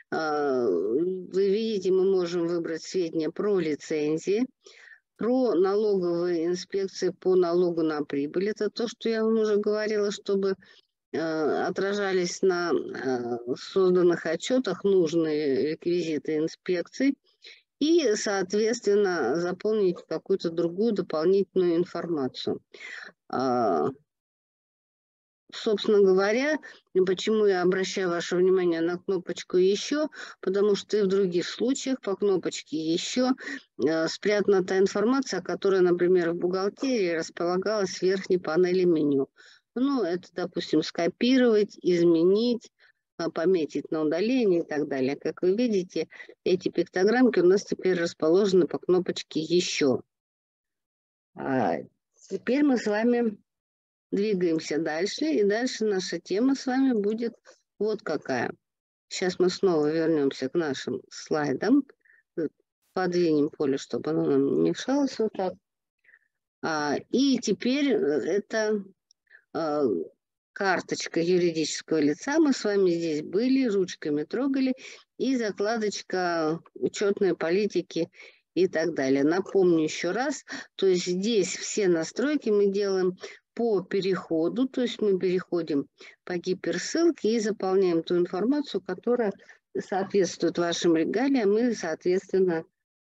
вы видите, мы можем выбрать сведения про лицензии, про налоговые инспекции по налогу на прибыль. Это то, что я вам уже говорила, чтобы э, отражались на э, созданных отчетах нужные реквизиты инспекций и, соответственно, заполнить какую-то другую дополнительную информацию. А, собственно говоря, почему я обращаю ваше внимание на кнопочку «Еще», потому что и в других случаях по кнопочке «Еще» э, спрятана та информация, которая, например, в бухгалтерии располагалась в верхней панели меню. Ну, это, допустим, скопировать, изменить, пометить на удаление и так далее. Как вы видите, эти пиктограммки у нас теперь расположены по кнопочке «Еще». А теперь мы с вами двигаемся дальше, и дальше наша тема с вами будет вот какая. Сейчас мы снова вернемся к нашим слайдам, подвинем поле, чтобы оно нам не мешалось вот так. А, и теперь это а, карточка юридического лица. Мы с вами здесь были, ручками трогали, и закладочка учетной политики и так далее. Напомню еще раз, то есть здесь все настройки мы делаем по переходу, то есть мы переходим по гиперссылке и заполняем ту информацию, которая соответствует вашим регалиям, и, соответственно,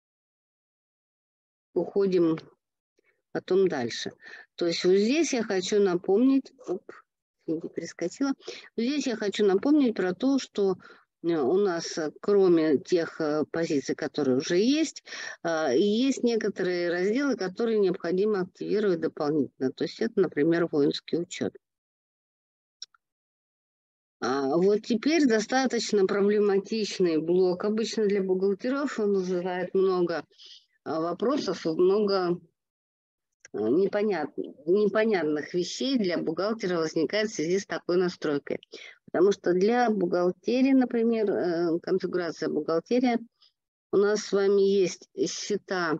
уходим потом дальше. То есть вот здесь я хочу напомнить, оп, перескочила, здесь я хочу напомнить про то, что у нас, кроме тех позиций, которые уже есть, есть некоторые разделы, которые необходимо активировать дополнительно. То есть это, например, воинский учет. Вот теперь достаточно проблематичный блок. Обычно для бухгалтеров он вызывает много вопросов и много непонятных, непонятных вещей для бухгалтера возникает в связи с такой настройкой. Потому что для бухгалтерии, например, конфигурация бухгалтерия, у нас с вами есть счета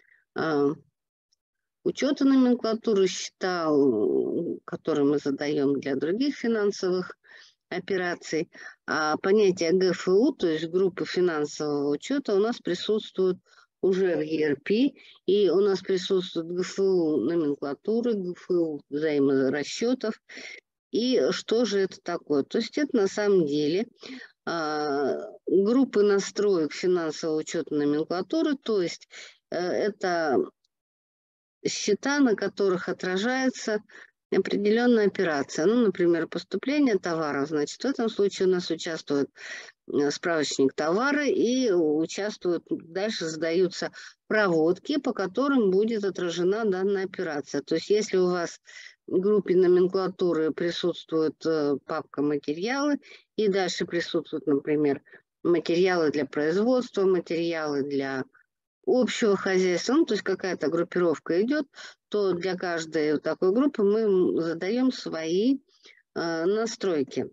учета номенклатуры, счета, которые мы задаем для других финансовых операций. А понятие гэ эф у, то есть группы финансового учета, у нас присутствует уже в и эр пи, и у нас присутствует гэ эф у номенклатуры, гэ эф у взаиморасчетов. И что же это такое? То есть это на самом деле а, группы настроек финансового учета номенклатуры, то есть а, это счета, на которых отражается определенная операция. Ну, например, поступление товаров. Значит, в этом случае у нас участвует справочник товара и участвуют, дальше задаются проводки, по которым будет отражена данная операция. То есть если у вас в группе номенклатуры присутствует папка материалы, и дальше присутствуют, например, материалы для производства, материалы для общего хозяйства, ну, то есть какая-то группировка идет, то для каждой такой группы мы задаем свои э, настройки.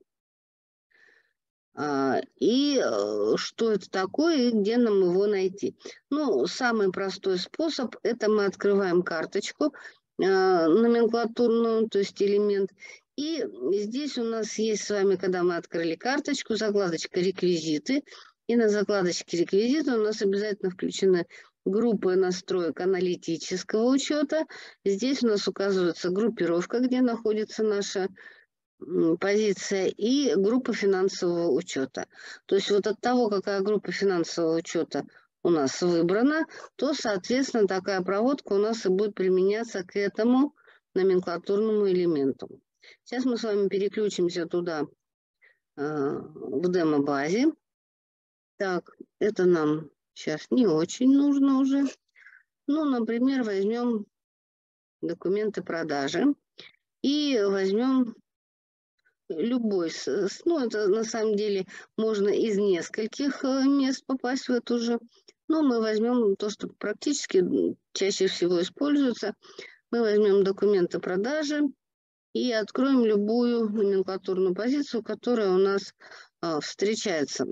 А, и э, что это такое, и где нам его найти? Ну, самый простой способ – это мы открываем карточку э, номенклатурную, то есть элемент, и здесь у нас есть с вами, когда мы открыли карточку, закладочка «Реквизиты», и на закладочке «Реквизиты» у нас обязательно включены группы настроек аналитического учета. Здесь у нас указывается группировка, где находится наша позиция, и группа финансового учета. То есть вот от того, какая группа финансового учета у нас выбрана, то, соответственно, такая проводка у нас и будет применяться к этому номенклатурному элементу. Сейчас мы с вами переключимся туда, в демо-базе. Так, это нам сейчас не очень нужно уже. Ну, например, возьмем документы продажи и возьмем любой, ну, это на самом деле можно из нескольких мест попасть в эту же, но мы возьмем то, что практически чаще всего используется. Мы возьмем документы продажи и откроем любую номенклатурную позицию, которая у нас а, встречается.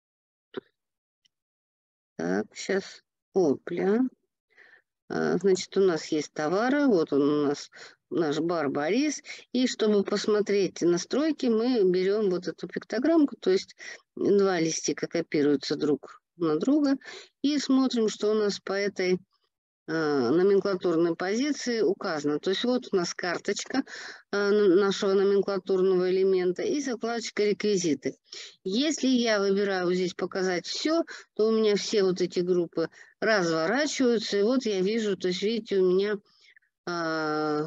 Так, сейчас, опля. А, значит, у нас есть товары, вот он у нас наш бар Борис, и чтобы посмотреть настройки, мы берем вот эту пиктограммку, то есть два листика копируются друг на друга, и смотрим, что у нас по этой э, номенклатурной позиции указано. То есть вот у нас карточка э, нашего номенклатурного элемента и закладочка реквизиты. Если я выбираю вот здесь показать все, то у меня все вот эти группы разворачиваются, и вот я вижу, то есть видите, у меня э,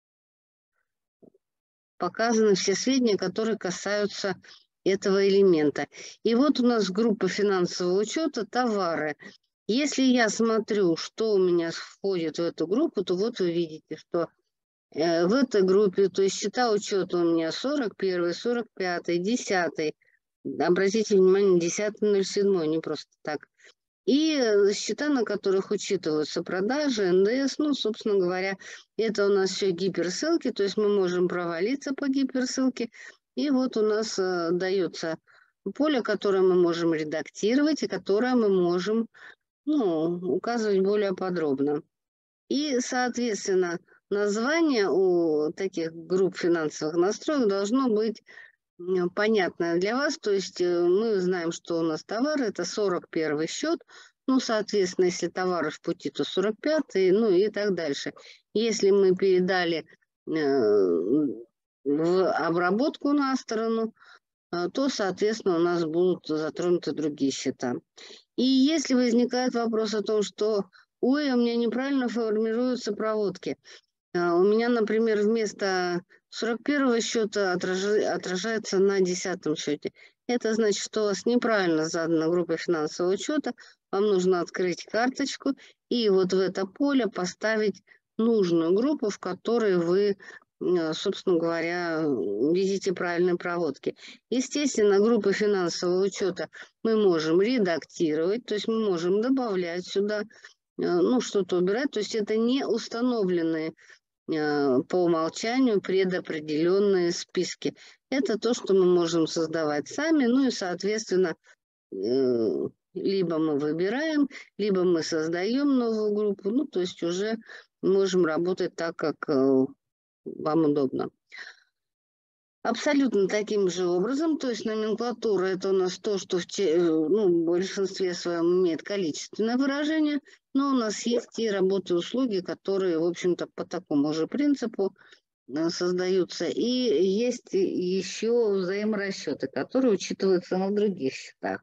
показаны все сведения, которые касаются этого элемента. И вот у нас группа финансового учета товары. Если я смотрю, что у меня входит в эту группу, то вот вы видите, что э, в этой группе, то есть счета учета у меня сорок первый, сорок пятый, десятый. Обратите внимание, десятый ноль семь, не просто так. И счета, на которых учитываются продажи, эн дэ эс, ну, собственно говоря, это у нас все гиперссылки, то есть мы можем провалиться по гиперссылке. И вот у нас э, дается поле, которое мы можем редактировать и которое мы можем, ну, указывать более подробно. И, соответственно, название у таких групп финансовых настроек должно быть понятное для вас, то есть мы знаем, что у нас товар, это сорок первый счет, ну, соответственно, если товар в пути, то сорок пятый, ну и так дальше. Если мы передали э, в обработку на сторону, то, соответственно, у нас будут затронуты другие счета. И если возникает вопрос о том, что ой, у меня неправильно формируются проводки, у меня, например, вместо сорок первого счета отражается на десятом счете. Это значит, что у вас неправильно задана группа финансового учета. Вам нужно открыть карточку и вот в это поле поставить нужную группу, в которой вы, собственно говоря, видите правильные проводки. Естественно, группы финансового учета мы можем редактировать, то есть мы можем добавлять сюда, ну, что-то убирать. То есть это не установленные по умолчанию предопределенные списки. Это то, что мы можем создавать сами, ну и, соответственно, либо мы выбираем, либо мы создаем новую группу, ну, то есть уже можем работать так, как вам удобно. Абсолютно таким же образом, то есть номенклатура – это у нас то, что в, ну, в большинстве своем имеет количественное выражение, но у нас есть и работы и услуги, которые, в общем-то, по такому же принципу создаются. И есть еще взаиморасчеты, которые учитываются на других счетах.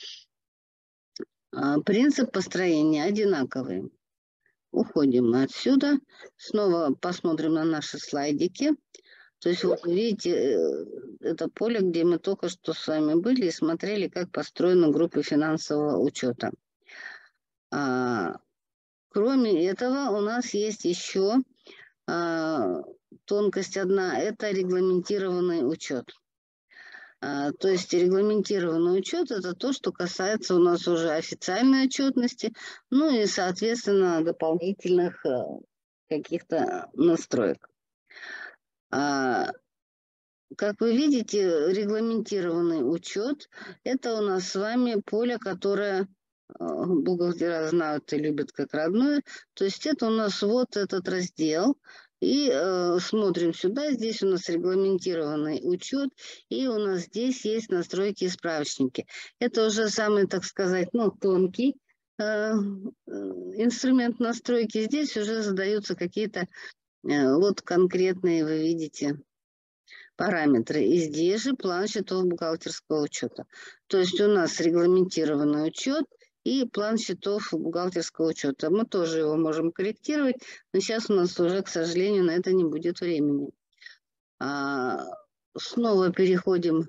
Принцип построения одинаковый. Уходим мы отсюда. Снова посмотрим на наши слайдики. То есть, вот видите, это поле, где мы только что с вами были и смотрели, как построена группа финансового учета. А, кроме этого, у нас есть еще а, тонкость одна – это регламентированный учет. А, то есть регламентированный учет – это то, что касается у нас уже официальной отчетности, ну и, соответственно, дополнительных каких-то настроек. А, как вы видите, регламентированный учет – это у нас с вами поле, которое бухгалтера знают и любят как родное. То есть это у нас вот этот раздел. И э, смотрим сюда, здесь у нас регламентированный учет, и у нас здесь есть настройки и справочники. Это уже самый, так сказать, ну, тонкий э, инструмент настройки. Здесь уже задаются какие-то э, вот конкретные, вы видите, параметры. И здесь же план счетов бухгалтерского учета. То есть у нас регламентированный учет и план счетов бухгалтерского учета. Мы тоже его можем корректировать, но сейчас у нас уже, к сожалению, на это не будет времени. А, снова переходим.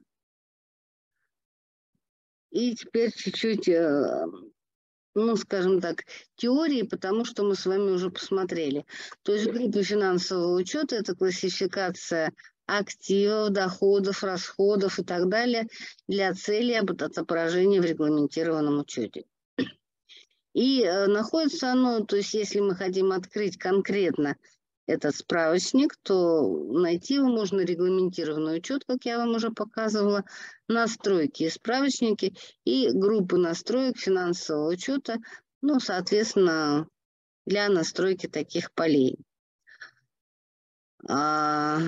И теперь чуть-чуть, ну, скажем так, теории, потому что мы с вами уже посмотрели. То есть группа финансового учета – это классификация активов, доходов, расходов и так далее для цели отображения в регламентированном учете. И э, находится оно, то есть если мы хотим открыть конкретно этот справочник, то найти его можно регламентированный учет, как я вам уже показывала, настройки и справочники и группы настроек финансового учета, ну, соответственно, для настройки таких полей. А...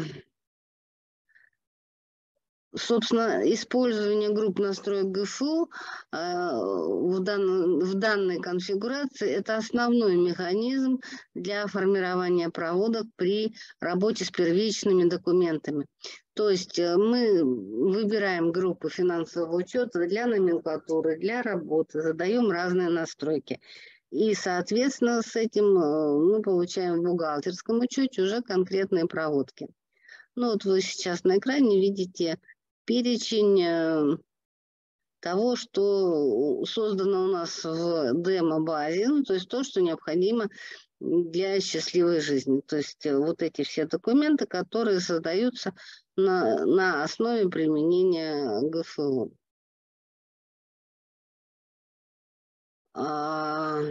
Собственно, использование групп настроек ГФУ э, в, дан, в данной конфигурации – это основной механизм для формирования проводок при работе с первичными документами. То есть мы выбираем группу финансового учета для номенклатуры, для работы, задаем разные настройки. И, соответственно, с этим мы получаем в бухгалтерском учете уже конкретные проводки. Ну вот вы сейчас на экране видите перечень того, что создано у нас в демо-базе, ну, то есть то, что необходимо для счастливой жизни. То есть вот эти все документы, которые создаются на, на основе применения ГФУ. А...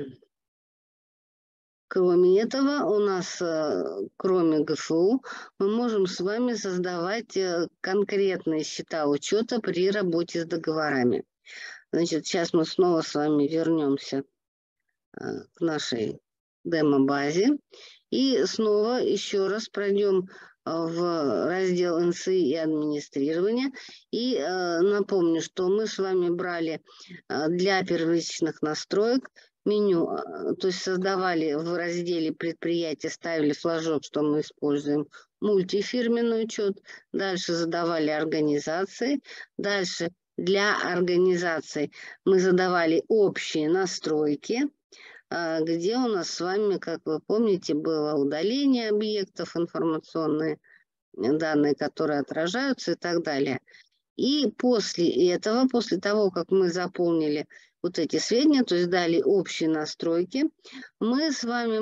Кроме этого, у нас, кроме ГФУ, мы можем с вами создавать конкретные счета учета при работе с договорами. Значит, сейчас мы снова с вами вернемся к нашей демо-базе и снова еще раз пройдем в раздел эн эс и и администрирование. И напомню, что мы с вами брали для первичных настроек меню, то есть создавали в разделе предприятия, ставили флажок, что мы используем мультифирменный учет, дальше задавали организации, дальше для организаций мы задавали общие настройки, где у нас с вами, как вы помните, было удаление объектов, информационные данные, которые отражаются и так далее. И после этого, после того, как мы заполнили вот эти сведения, то есть дали общие настройки, мы с вами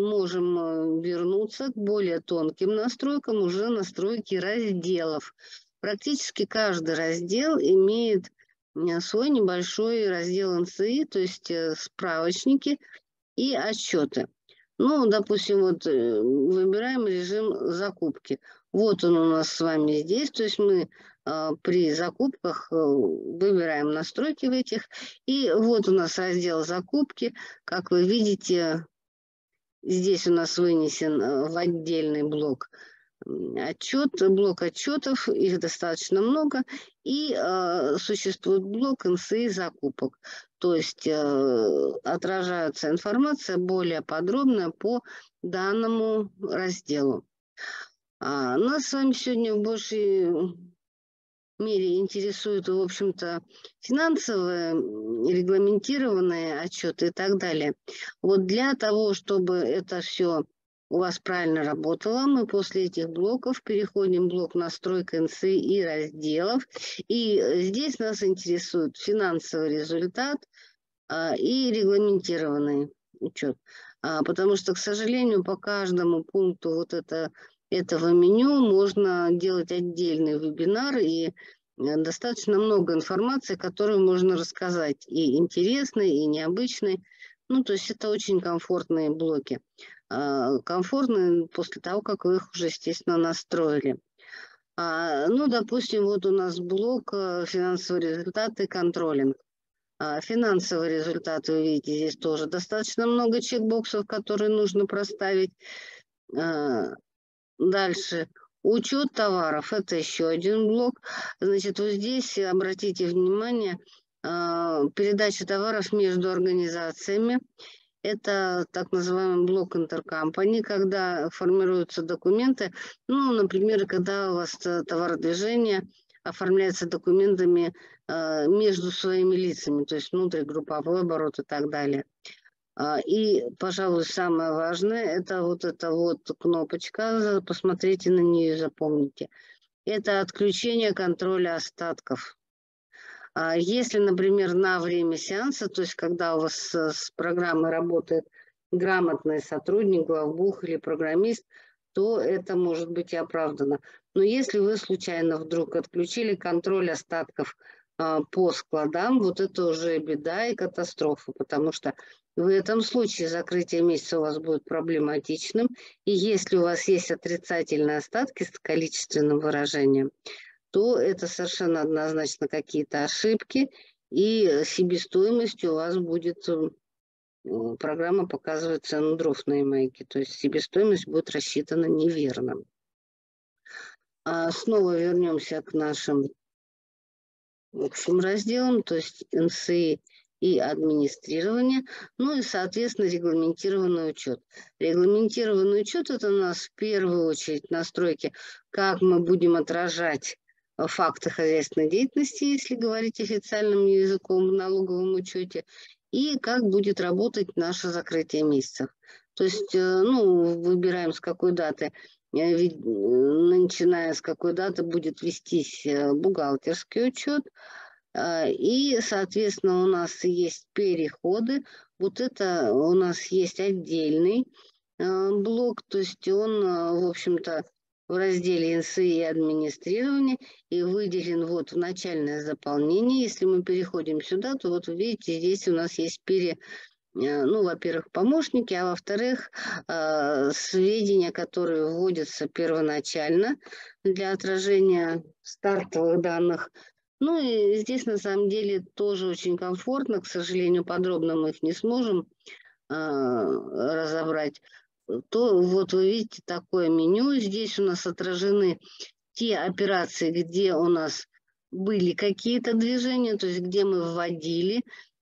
можем вернуться к более тонким настройкам, уже настройки разделов. Практически каждый раздел имеет свой небольшой раздел эн эс и, то есть справочники и отчеты. Ну, допустим, вот выбираем режим закупки. Вот он у нас с вами здесь, то есть мы э, при закупках э, выбираем настройки в этих. И вот у нас раздел закупки. Как вы видите, здесь у нас вынесен в отдельный блок отчет, блок отчетов, их достаточно много, и э, существует блок эн эс и закупок. То есть э, отражается информация более подробная по данному разделу. А нас с вами сегодня в большей мере интересуют, в общем-то, финансовые, регламентированные отчеты и так далее. Вот для того, чтобы это все у вас правильно работало, мы после этих блоков переходим в блок настройка эн эс и и разделов. И здесь нас интересует финансовый результат а, и регламентированный учет. А, потому что, к сожалению, по каждому пункту вот это, этого меню можно делать отдельный вебинар, и достаточно много информации, которую можно рассказать, и интересной, и необычной. Ну, то есть это очень комфортные блоки. Комфортные после того, как вы их уже, естественно, настроили. Ну, допустим, вот у нас блок финансовые результаты и контролинг. Финансовые результаты, вы видите, здесь тоже достаточно много чекбоксов, которые нужно проставить. Дальше. Учет товаров. Это еще один блок. Значит, вот здесь, обратите внимание, передача товаров между организациями. Это так называемый блок интеркомпании, когда формируются документы. Ну, например, когда у вас товародвижение оформляется документами между своими лицами, то есть внутригрупповой оборот и так далее. И, пожалуй, самое важное, это вот эта вот кнопочка, посмотрите на нее и запомните. Это отключение контроля остатков. Если, например, на время сеанса, то есть когда у вас с программой работает грамотный сотрудник, главбух или программист, то это может быть и оправдано. Но если вы случайно вдруг отключили контроль остатков по складам, вот это уже беда и катастрофа, потому что в этом случае закрытие месяца у вас будет проблематичным. И если у вас есть отрицательные остатки с количественным выражением, то это совершенно однозначно какие-то ошибки, и себестоимость у вас будет, программа показывает цену дров на Ямайке, то есть себестоимость будет рассчитана неверно. А снова вернемся к нашим общим разделам, то есть эн эс и и администрирование, ну и, соответственно, регламентированный учет. Регламентированный учет – это у нас в первую очередь настройки, как мы будем отражать факты хозяйственной деятельности, если говорить официальным языком в налоговом учете, и как будет работать наше закрытие месяцев. То есть, ну, выбираем, с какой даты, начиная с какой даты будет вестись бухгалтерский учет, и, соответственно, у нас есть переходы. Вот это у нас есть отдельный блок, то есть он, в общем-то, в разделе эн эс и и администрирование и выделен вот в начальное заполнение. Если мы переходим сюда, то вот вы видите, здесь у нас есть пере, ну, во-первых, помощники, а во-вторых, сведения, которые вводятся первоначально для отражения стартовых данных. Ну и здесь на самом деле тоже очень комфортно, к сожалению, подробно мы их не сможем э, разобрать. То вот вы видите такое меню, здесь у нас отражены те операции, где у нас были какие-то движения, то есть где мы вводили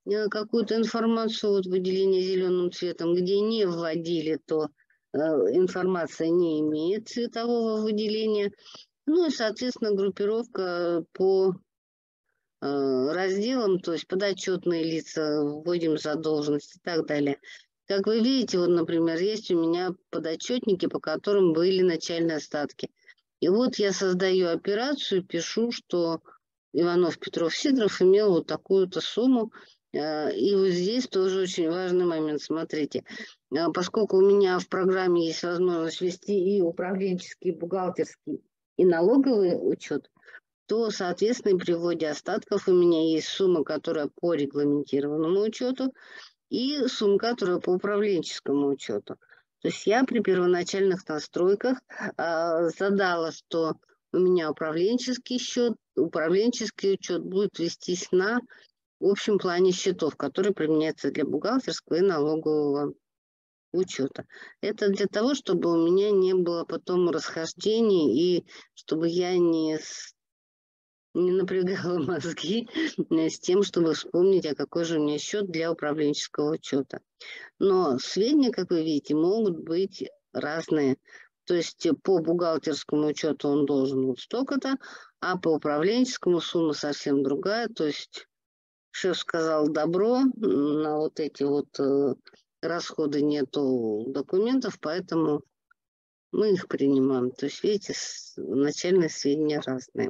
какую-то информацию, вот выделение зеленым цветом, где не вводили, то э, информация не имеет цветового выделения. Ну и, соответственно, группировка по э, разделам, то есть подотчетные лица, вводим задолженность и так далее. Как вы видите, вот, например, есть у меня подотчетники, по которым были начальные остатки. И вот я создаю операцию, пишу, что Иванов, Петров, Сидоров имел вот такую-то сумму. И вот здесь тоже очень важный момент. Смотрите, поскольку у меня в программе есть возможность вести и управленческий, и бухгалтерский, и налоговый учет, то, соответственно, при вводе остатков у меня есть сумма, которая по регламентированному учету, и сумма, которая по управленческому учету. То есть я при первоначальных настройках э, задала, что у меня управленческий счет, управленческий учет будет вестись на общем плане счетов, который применяется для бухгалтерского и налогового учета. Это для того, чтобы у меня не было потом расхождений и чтобы я не, не напрягала мозги с тем, чтобы вспомнить, а какой же у меня счет для управленческого учета. Но сведения, как вы видите, могут быть разные. То есть по бухгалтерскому учету он должен вот столько-то, а по управленческому сумма совсем другая. То есть шеф сказал добро, на вот эти вот э, расходы нету документов, поэтому мы их принимаем. То есть, видите, начальные сведения разные.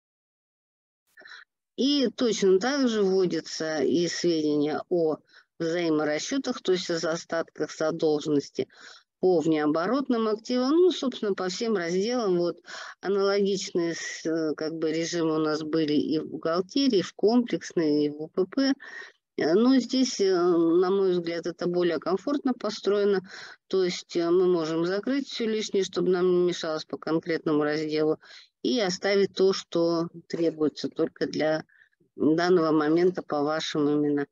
И точно так же вводятся и сведения о взаиморасчетах, то есть о остатках задолженности, по внеоборотным активам, ну, собственно, по всем разделам. Вот аналогичные как бы режимы у нас были и в бухгалтерии, и в комплексной, и в УПП. Но здесь, на мой взгляд, это более комфортно построено. То есть мы можем закрыть все лишнее, чтобы нам не мешалось по конкретному разделу, и оставить то, что требуется только для данного момента по вашим именно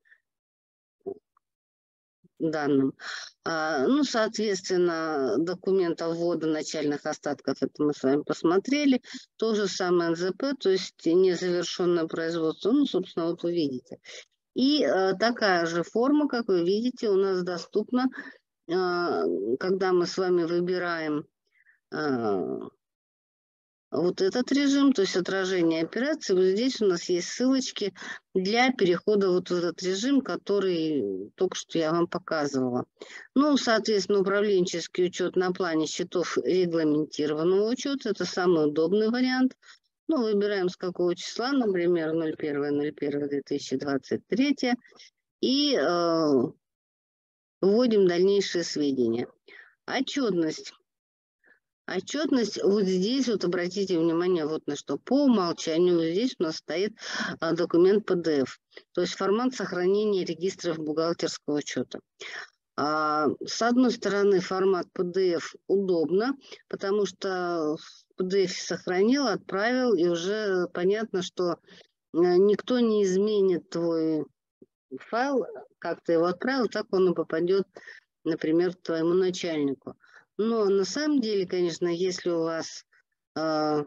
данным. А, ну, соответственно, документа ввода начальных остатков, это мы с вами посмотрели. То же самое эн зэ пэ, то есть незавершенное производство. Ну, собственно, вот вы видите. И а, такая же форма, как вы видите, у нас доступна, а, когда мы с вами выбираем а, вот этот режим, то есть отражение операции. Вот здесь у нас есть ссылочки для перехода вот в этот режим, который только что я вам показывала. Ну, соответственно, управленческий учет на плане счетов регламентированного учета. Это самый удобный вариант. Ну, выбираем с какого числа, например, ноль первое ноль первое две тысячи двадцать третье. И э, вводим дальнейшие сведения. Отчетность. Отчетность, вот здесь вот обратите внимание вот на что. По умолчанию вот здесь у нас стоит а, документ пэ дэ эф, то есть формат сохранения регистров бухгалтерского учета. А, с одной стороны, формат пэ дэ эф удобно, потому что в пэ дэ эф сохранил, отправил, и уже понятно, что никто не изменит твой файл, как ты его отправил, так он и попадет, например, к твоему начальнику. Но на самом деле, конечно, если у вас, э,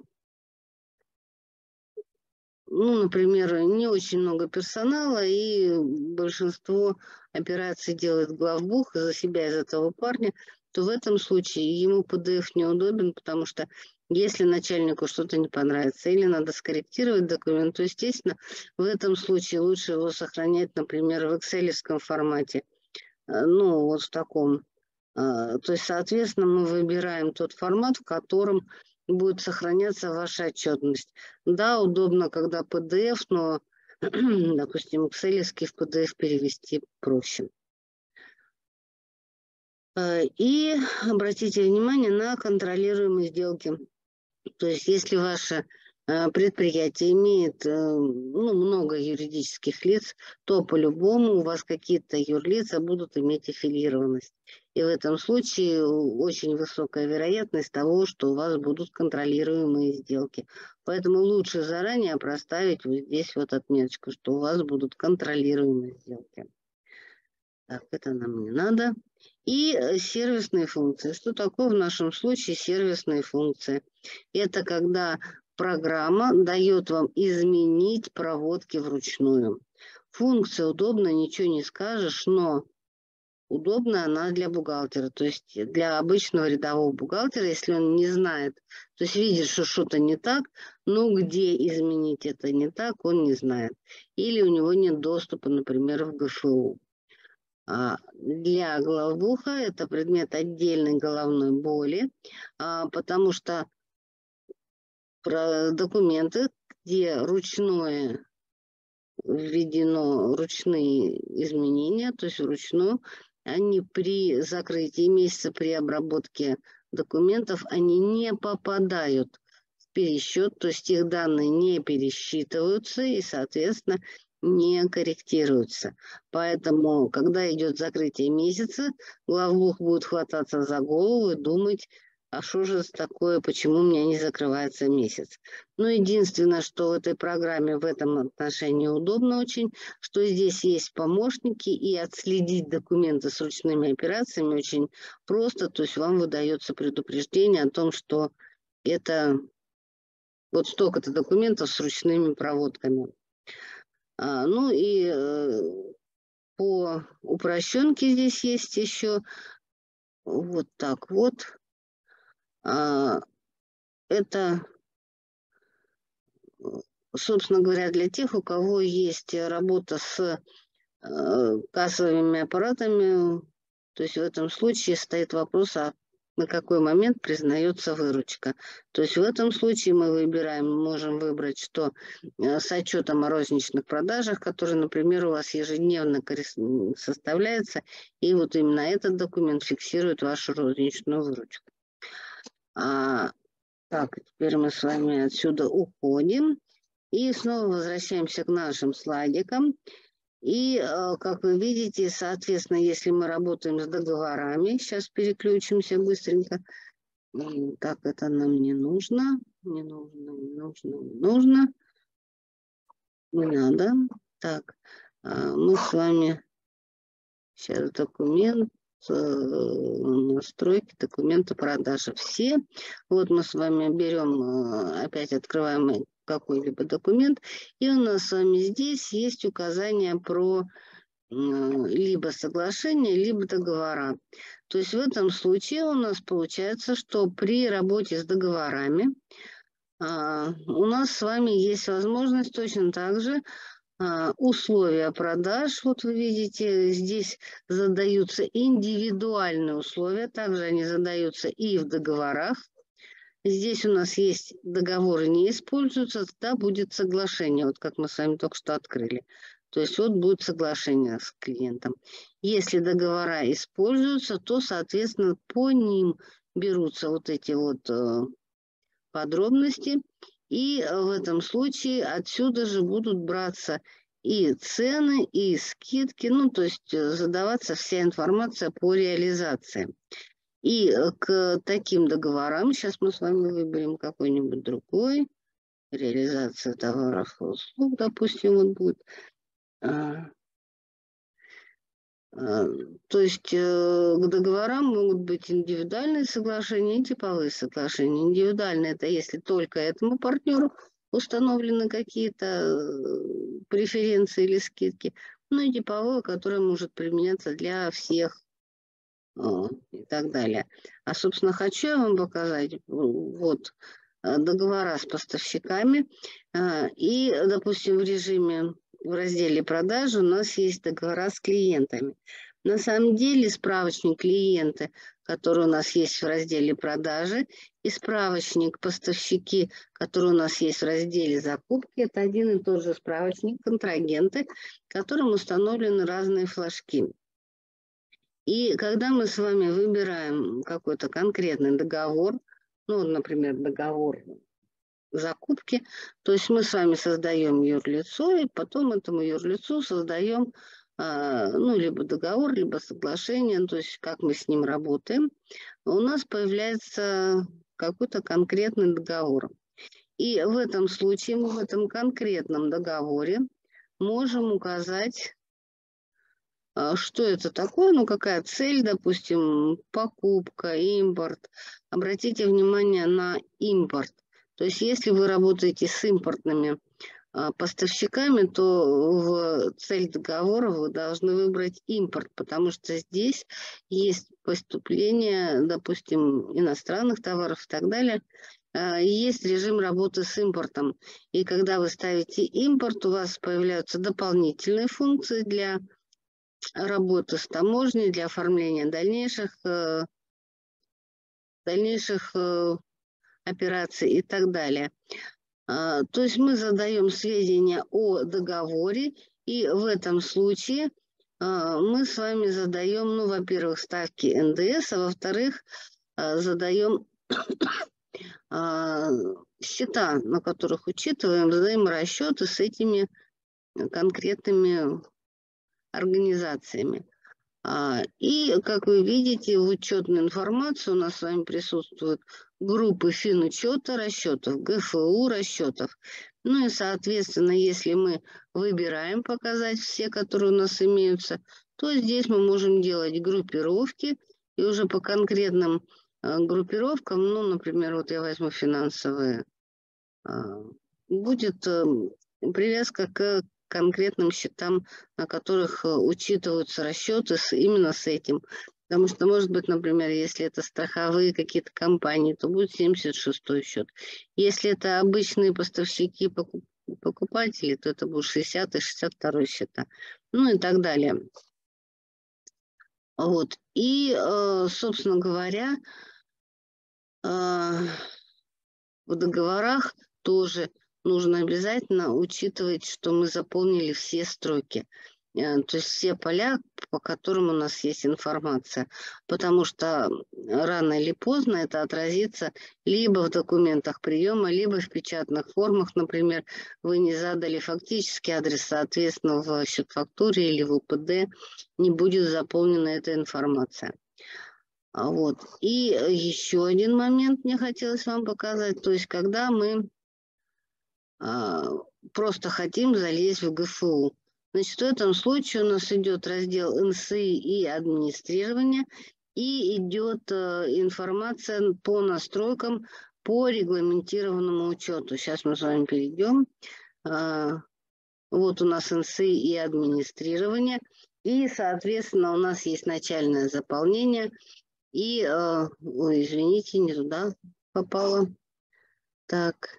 ну, например, не очень много персонала, и большинство операций делает главбух за себя, из этого парня, то в этом случае ему пэ дэ эф неудобен, потому что если начальнику что-то не понравится или надо скорректировать документ, то, естественно, в этом случае лучше его сохранять, например, в экселевском формате, ну, вот в таком. То есть, соответственно, мы выбираем тот формат, в котором будет сохраняться ваша отчетность. Да, удобно, когда пэ дэ эф, но, допустим, экселевский в пэ дэ эф перевести проще. И обратите внимание на контролируемые сделки. То есть, если ваше предприятие имеет ну, много юридических лиц, то по-любому у вас какие-то юрлица будут иметь аффилированность. И в этом случае очень высокая вероятность того, что у вас будут контролируемые сделки. Поэтому лучше заранее проставить вот здесь вот отметочку, что у вас будут контролируемые сделки. Так, это нам не надо. И сервисные функции. Что такое в нашем случае сервисные функции? Это когда программа дает вам изменить проводки вручную. Функция удобна, ничего не скажешь, но удобна она для бухгалтера, то есть для обычного рядового бухгалтера, если он не знает, то есть видит, что что-то не так, но где изменить это не так, он не знает. Или у него нет доступа, например, в гэ эф у. А для главбуха это предмет отдельной головной боли, а, потому что про документы, где ручное введено ручные изменения, то есть вручную, они при закрытии месяца, при обработке документов, они не попадают в пересчет, то есть их данные не пересчитываются и, соответственно, не корректируются. Поэтому, когда идет закрытие месяца, главбух будет хвататься за голову и думать, а что же такое, почему у меня не закрывается месяц. Но единственное, что в этой программе в этом отношении удобно очень, что здесь есть помощники, и отследить документы с ручными операциями очень просто, то есть вам выдается предупреждение о том, что это вот столько-то документов с ручными проводками. А, ну и э, по упрощенке здесь есть еще вот так вот. А, это, собственно говоря, для тех, у кого есть работа с э, кассовыми аппаратами, то есть в этом случае стоит вопрос, а на какой момент признается выручка. То есть в этом случае мы выбираем, можем выбрать, что э, с отчетом о розничных продажах, который, например, у вас ежедневно составляется, и вот именно этот документ фиксирует вашу розничную выручку. А, так, теперь мы с вами отсюда уходим и снова возвращаемся к нашим слайдикам. И, как вы видите, соответственно, если мы работаем с договорами, сейчас переключимся быстренько. Так, это нам не нужно, не нужно, не нужно, не нужно, не надо. Так, мы с вами сейчас документ, настройки, документы продажи все. Вот мы с вами берем, опять открываем какой-либо документ, и у нас с вами здесь есть указание про либо соглашение, либо договора. То есть в этом случае у нас получается, что при работе с договорами а, у нас с вами есть возможность точно так же а, условия продаж. Вот вы видите, здесь задаются индивидуальные условия, также они задаются и в договорах. Здесь у нас есть договоры не используются, тогда будет соглашение, вот как мы с вами только что открыли. То есть вот будет соглашение с клиентом. Если договора используются, то, соответственно, по ним берутся вот эти вот э, подробности. И в этом случае отсюда же будут браться и цены, и скидки, ну, то есть задаваться вся информация по реализации. И к таким договорам, сейчас мы с вами выберем какой-нибудь другой, реализация товаров и услуг, допустим, вот будет. А, а, то есть э, к договорам могут быть индивидуальные соглашения и типовые соглашения. Индивидуальные – это если только этому партнеру установлены какие-то преференции или скидки, ну и типовое, которое может применяться для всех и так далее. А, собственно, хочу я вам показать вот договора с поставщиками. И, допустим, в режиме, в разделе продажи у нас есть договора с клиентами. На самом деле справочник клиенты, который у нас есть в разделе продажи, и справочник поставщики, который у нас есть в разделе закупки, это один и тот же справочник контрагенты, которым установлены разные флажки. И когда мы с вами выбираем какой-то конкретный договор, ну, например, договор закупки, то есть мы с вами создаем юрлицо, и потом этому юрлицу создаем, ну, либо договор, либо соглашение, то есть как мы с ним работаем, у нас появляется какой-то конкретный договор. И в этом случае мы в этом конкретном договоре можем указать, что это такое, ну какая цель, допустим, покупка, импорт. Обратите внимание на импорт. То есть если вы работаете с импортными поставщиками, то в цель договора вы должны выбрать импорт, потому что здесь есть поступление, допустим, иностранных товаров и так далее. Есть режим работы с импортом. И когда вы ставите импорт, у вас появляются дополнительные функции для работы с таможней, для оформления дальнейших, дальнейших операций и так далее. То есть мы задаем сведения о договоре, и в этом случае мы с вами задаем, ну, во-первых, ставки эн дэ эс, а во-вторых, задаем счета, на которых учитываем взаиморасчеты с этими конкретными организациями. И, как вы видите, в учетной информации у нас с вами присутствуют группы финучета расчетов, гэ эф у расчетов. Ну и, соответственно, если мы выбираем показать все, которые у нас имеются, то здесь мы можем делать группировки, и уже по конкретным группировкам, ну, например, вот я возьму финансовые, будет привязка к конкретным счетам, на которых учитываются расчеты с, именно с этим. Потому что, может быть, например, если это страховые какие-то компании, то будет семьдесят шестой счет. Если это обычные поставщики, покупатели, то это будет шестидесятый, шестьдесят второй счета. Ну и так далее. Вот. И, собственно говоря, в договорах тоже нужно обязательно учитывать, что мы заполнили все строки, то есть все поля, по которым у нас есть информация, потому что рано или поздно это отразится либо в документах приема, либо в печатных формах, например, вы не задали фактический адрес, соответственно, в счет-фактуре или в у пэ дэ не будет заполнена эта информация. Вот. И еще один момент мне хотелось вам показать, то есть когда мы просто хотим залезть в гэ эф у. Значит, в этом случае у нас идет раздел эн эс и и администрирование, и идет информация по настройкам по регламентированному учету. Сейчас мы с вами перейдем. Вот у нас эн эс и и администрирование, и, соответственно, у нас есть начальное заполнение, и, ой, извините, не туда попало. Так.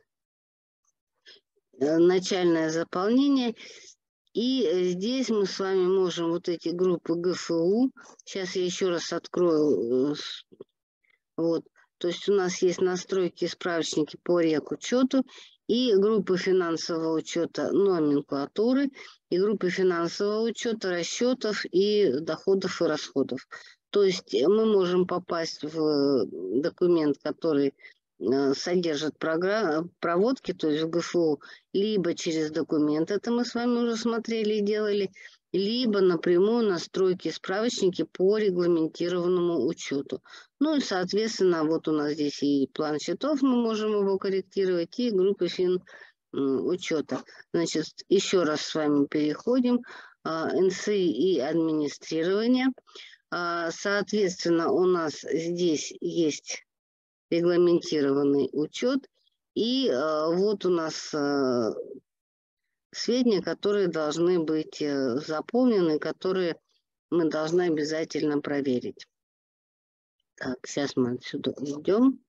Начальное заполнение. И здесь мы с вами можем вот эти группы гэ эф у. Сейчас я еще раз открою. Вот. То есть у нас есть настройки, справочники по регучету и группы финансового учета номенклатуры, и группы финансового учета расчетов и доходов и расходов. То есть мы можем попасть в документ, который содержит проводки, то есть в гэ эф у, либо через документ, это мы с вами уже смотрели и делали, либо напрямую настройки справочники по регламентированному учету. Ну и, соответственно, вот у нас здесь и план счетов, мы можем его корректировать, и группы фин учета. Значит, еще раз с вами переходим. эн эс и и администрирование. Соответственно, у нас здесь есть регламентированный учет. И э, вот у нас э, сведения, которые должны быть э, заполнены, которые мы должны обязательно проверить. Так, сейчас мы отсюда уйдем.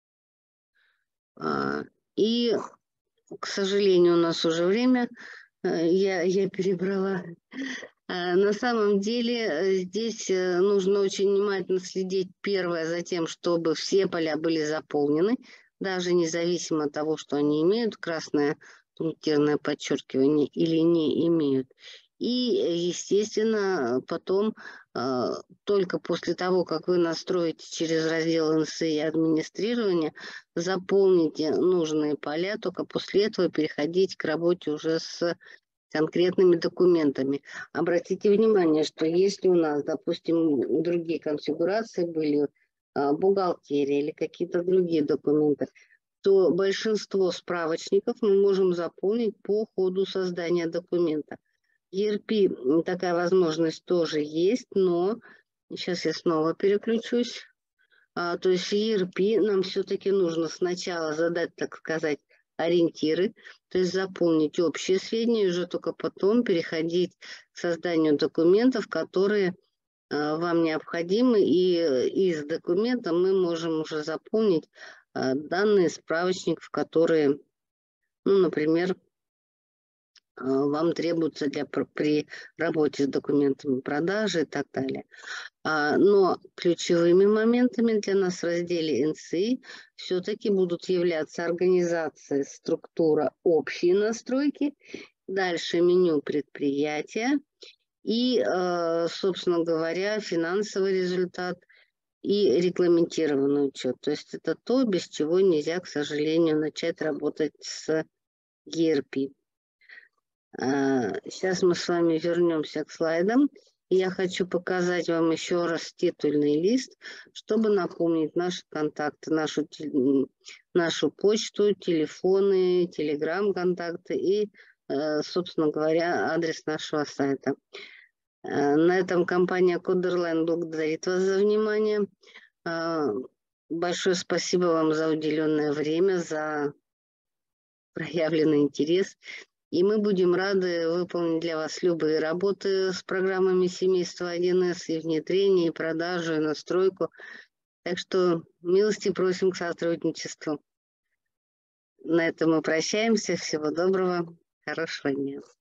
А, и, к сожалению, у нас уже время. Я, я перебрала. На самом деле здесь нужно очень внимательно следить, первое, за тем, чтобы все поля были заполнены, даже независимо от того, что они имеют красное пунктирное подчеркивание или не имеют. И, естественно, потом, только после того, как вы настроите через раздел эн эс и и администрирование, заполните нужные поля, только после этого переходите к работе уже с конкретными документами. Обратите внимание, что если у нас, допустим, другие конфигурации были, бухгалтерия или какие-то другие документы, то большинство справочников мы можем заполнить по ходу создания документа. В и эр пи такая возможность тоже есть, но сейчас я снова переключусь. А, то есть в и эр пи нам все-таки нужно сначала задать, так сказать, ориентиры, то есть заполнить общие сведения, и уже только потом переходить к созданию документов, которые вам необходимы, и из документа мы можем уже заполнить данные справочников, которые, ну, например, вам требуются для, при работе с документами продажи и так далее. Но ключевыми моментами для нас в разделе эн эс и все-таки будут являться организация, структура, общие настройки, дальше меню предприятия и, собственно говоря, финансовый результат и регламентированный учет. То есть это то, без чего нельзя, к сожалению, начать работать с и эр пи. Сейчас мы с вами вернемся к слайдам. Я хочу показать вам еще раз титульный лист, чтобы напомнить наши контакты, нашу, нашу почту, телефоны, телеграм-контакты и, собственно говоря, адрес нашего сайта. На этом компания Coderline благодарит вас за внимание. Большое спасибо вам за уделенное время, за проявленный интерес. И мы будем рады выполнить для вас любые работы с программами семейства один эс, и внедрение, и продажу, и настройку. Так что милости просим к сотрудничеству. На этом мы прощаемся. Всего доброго, хорошего дня.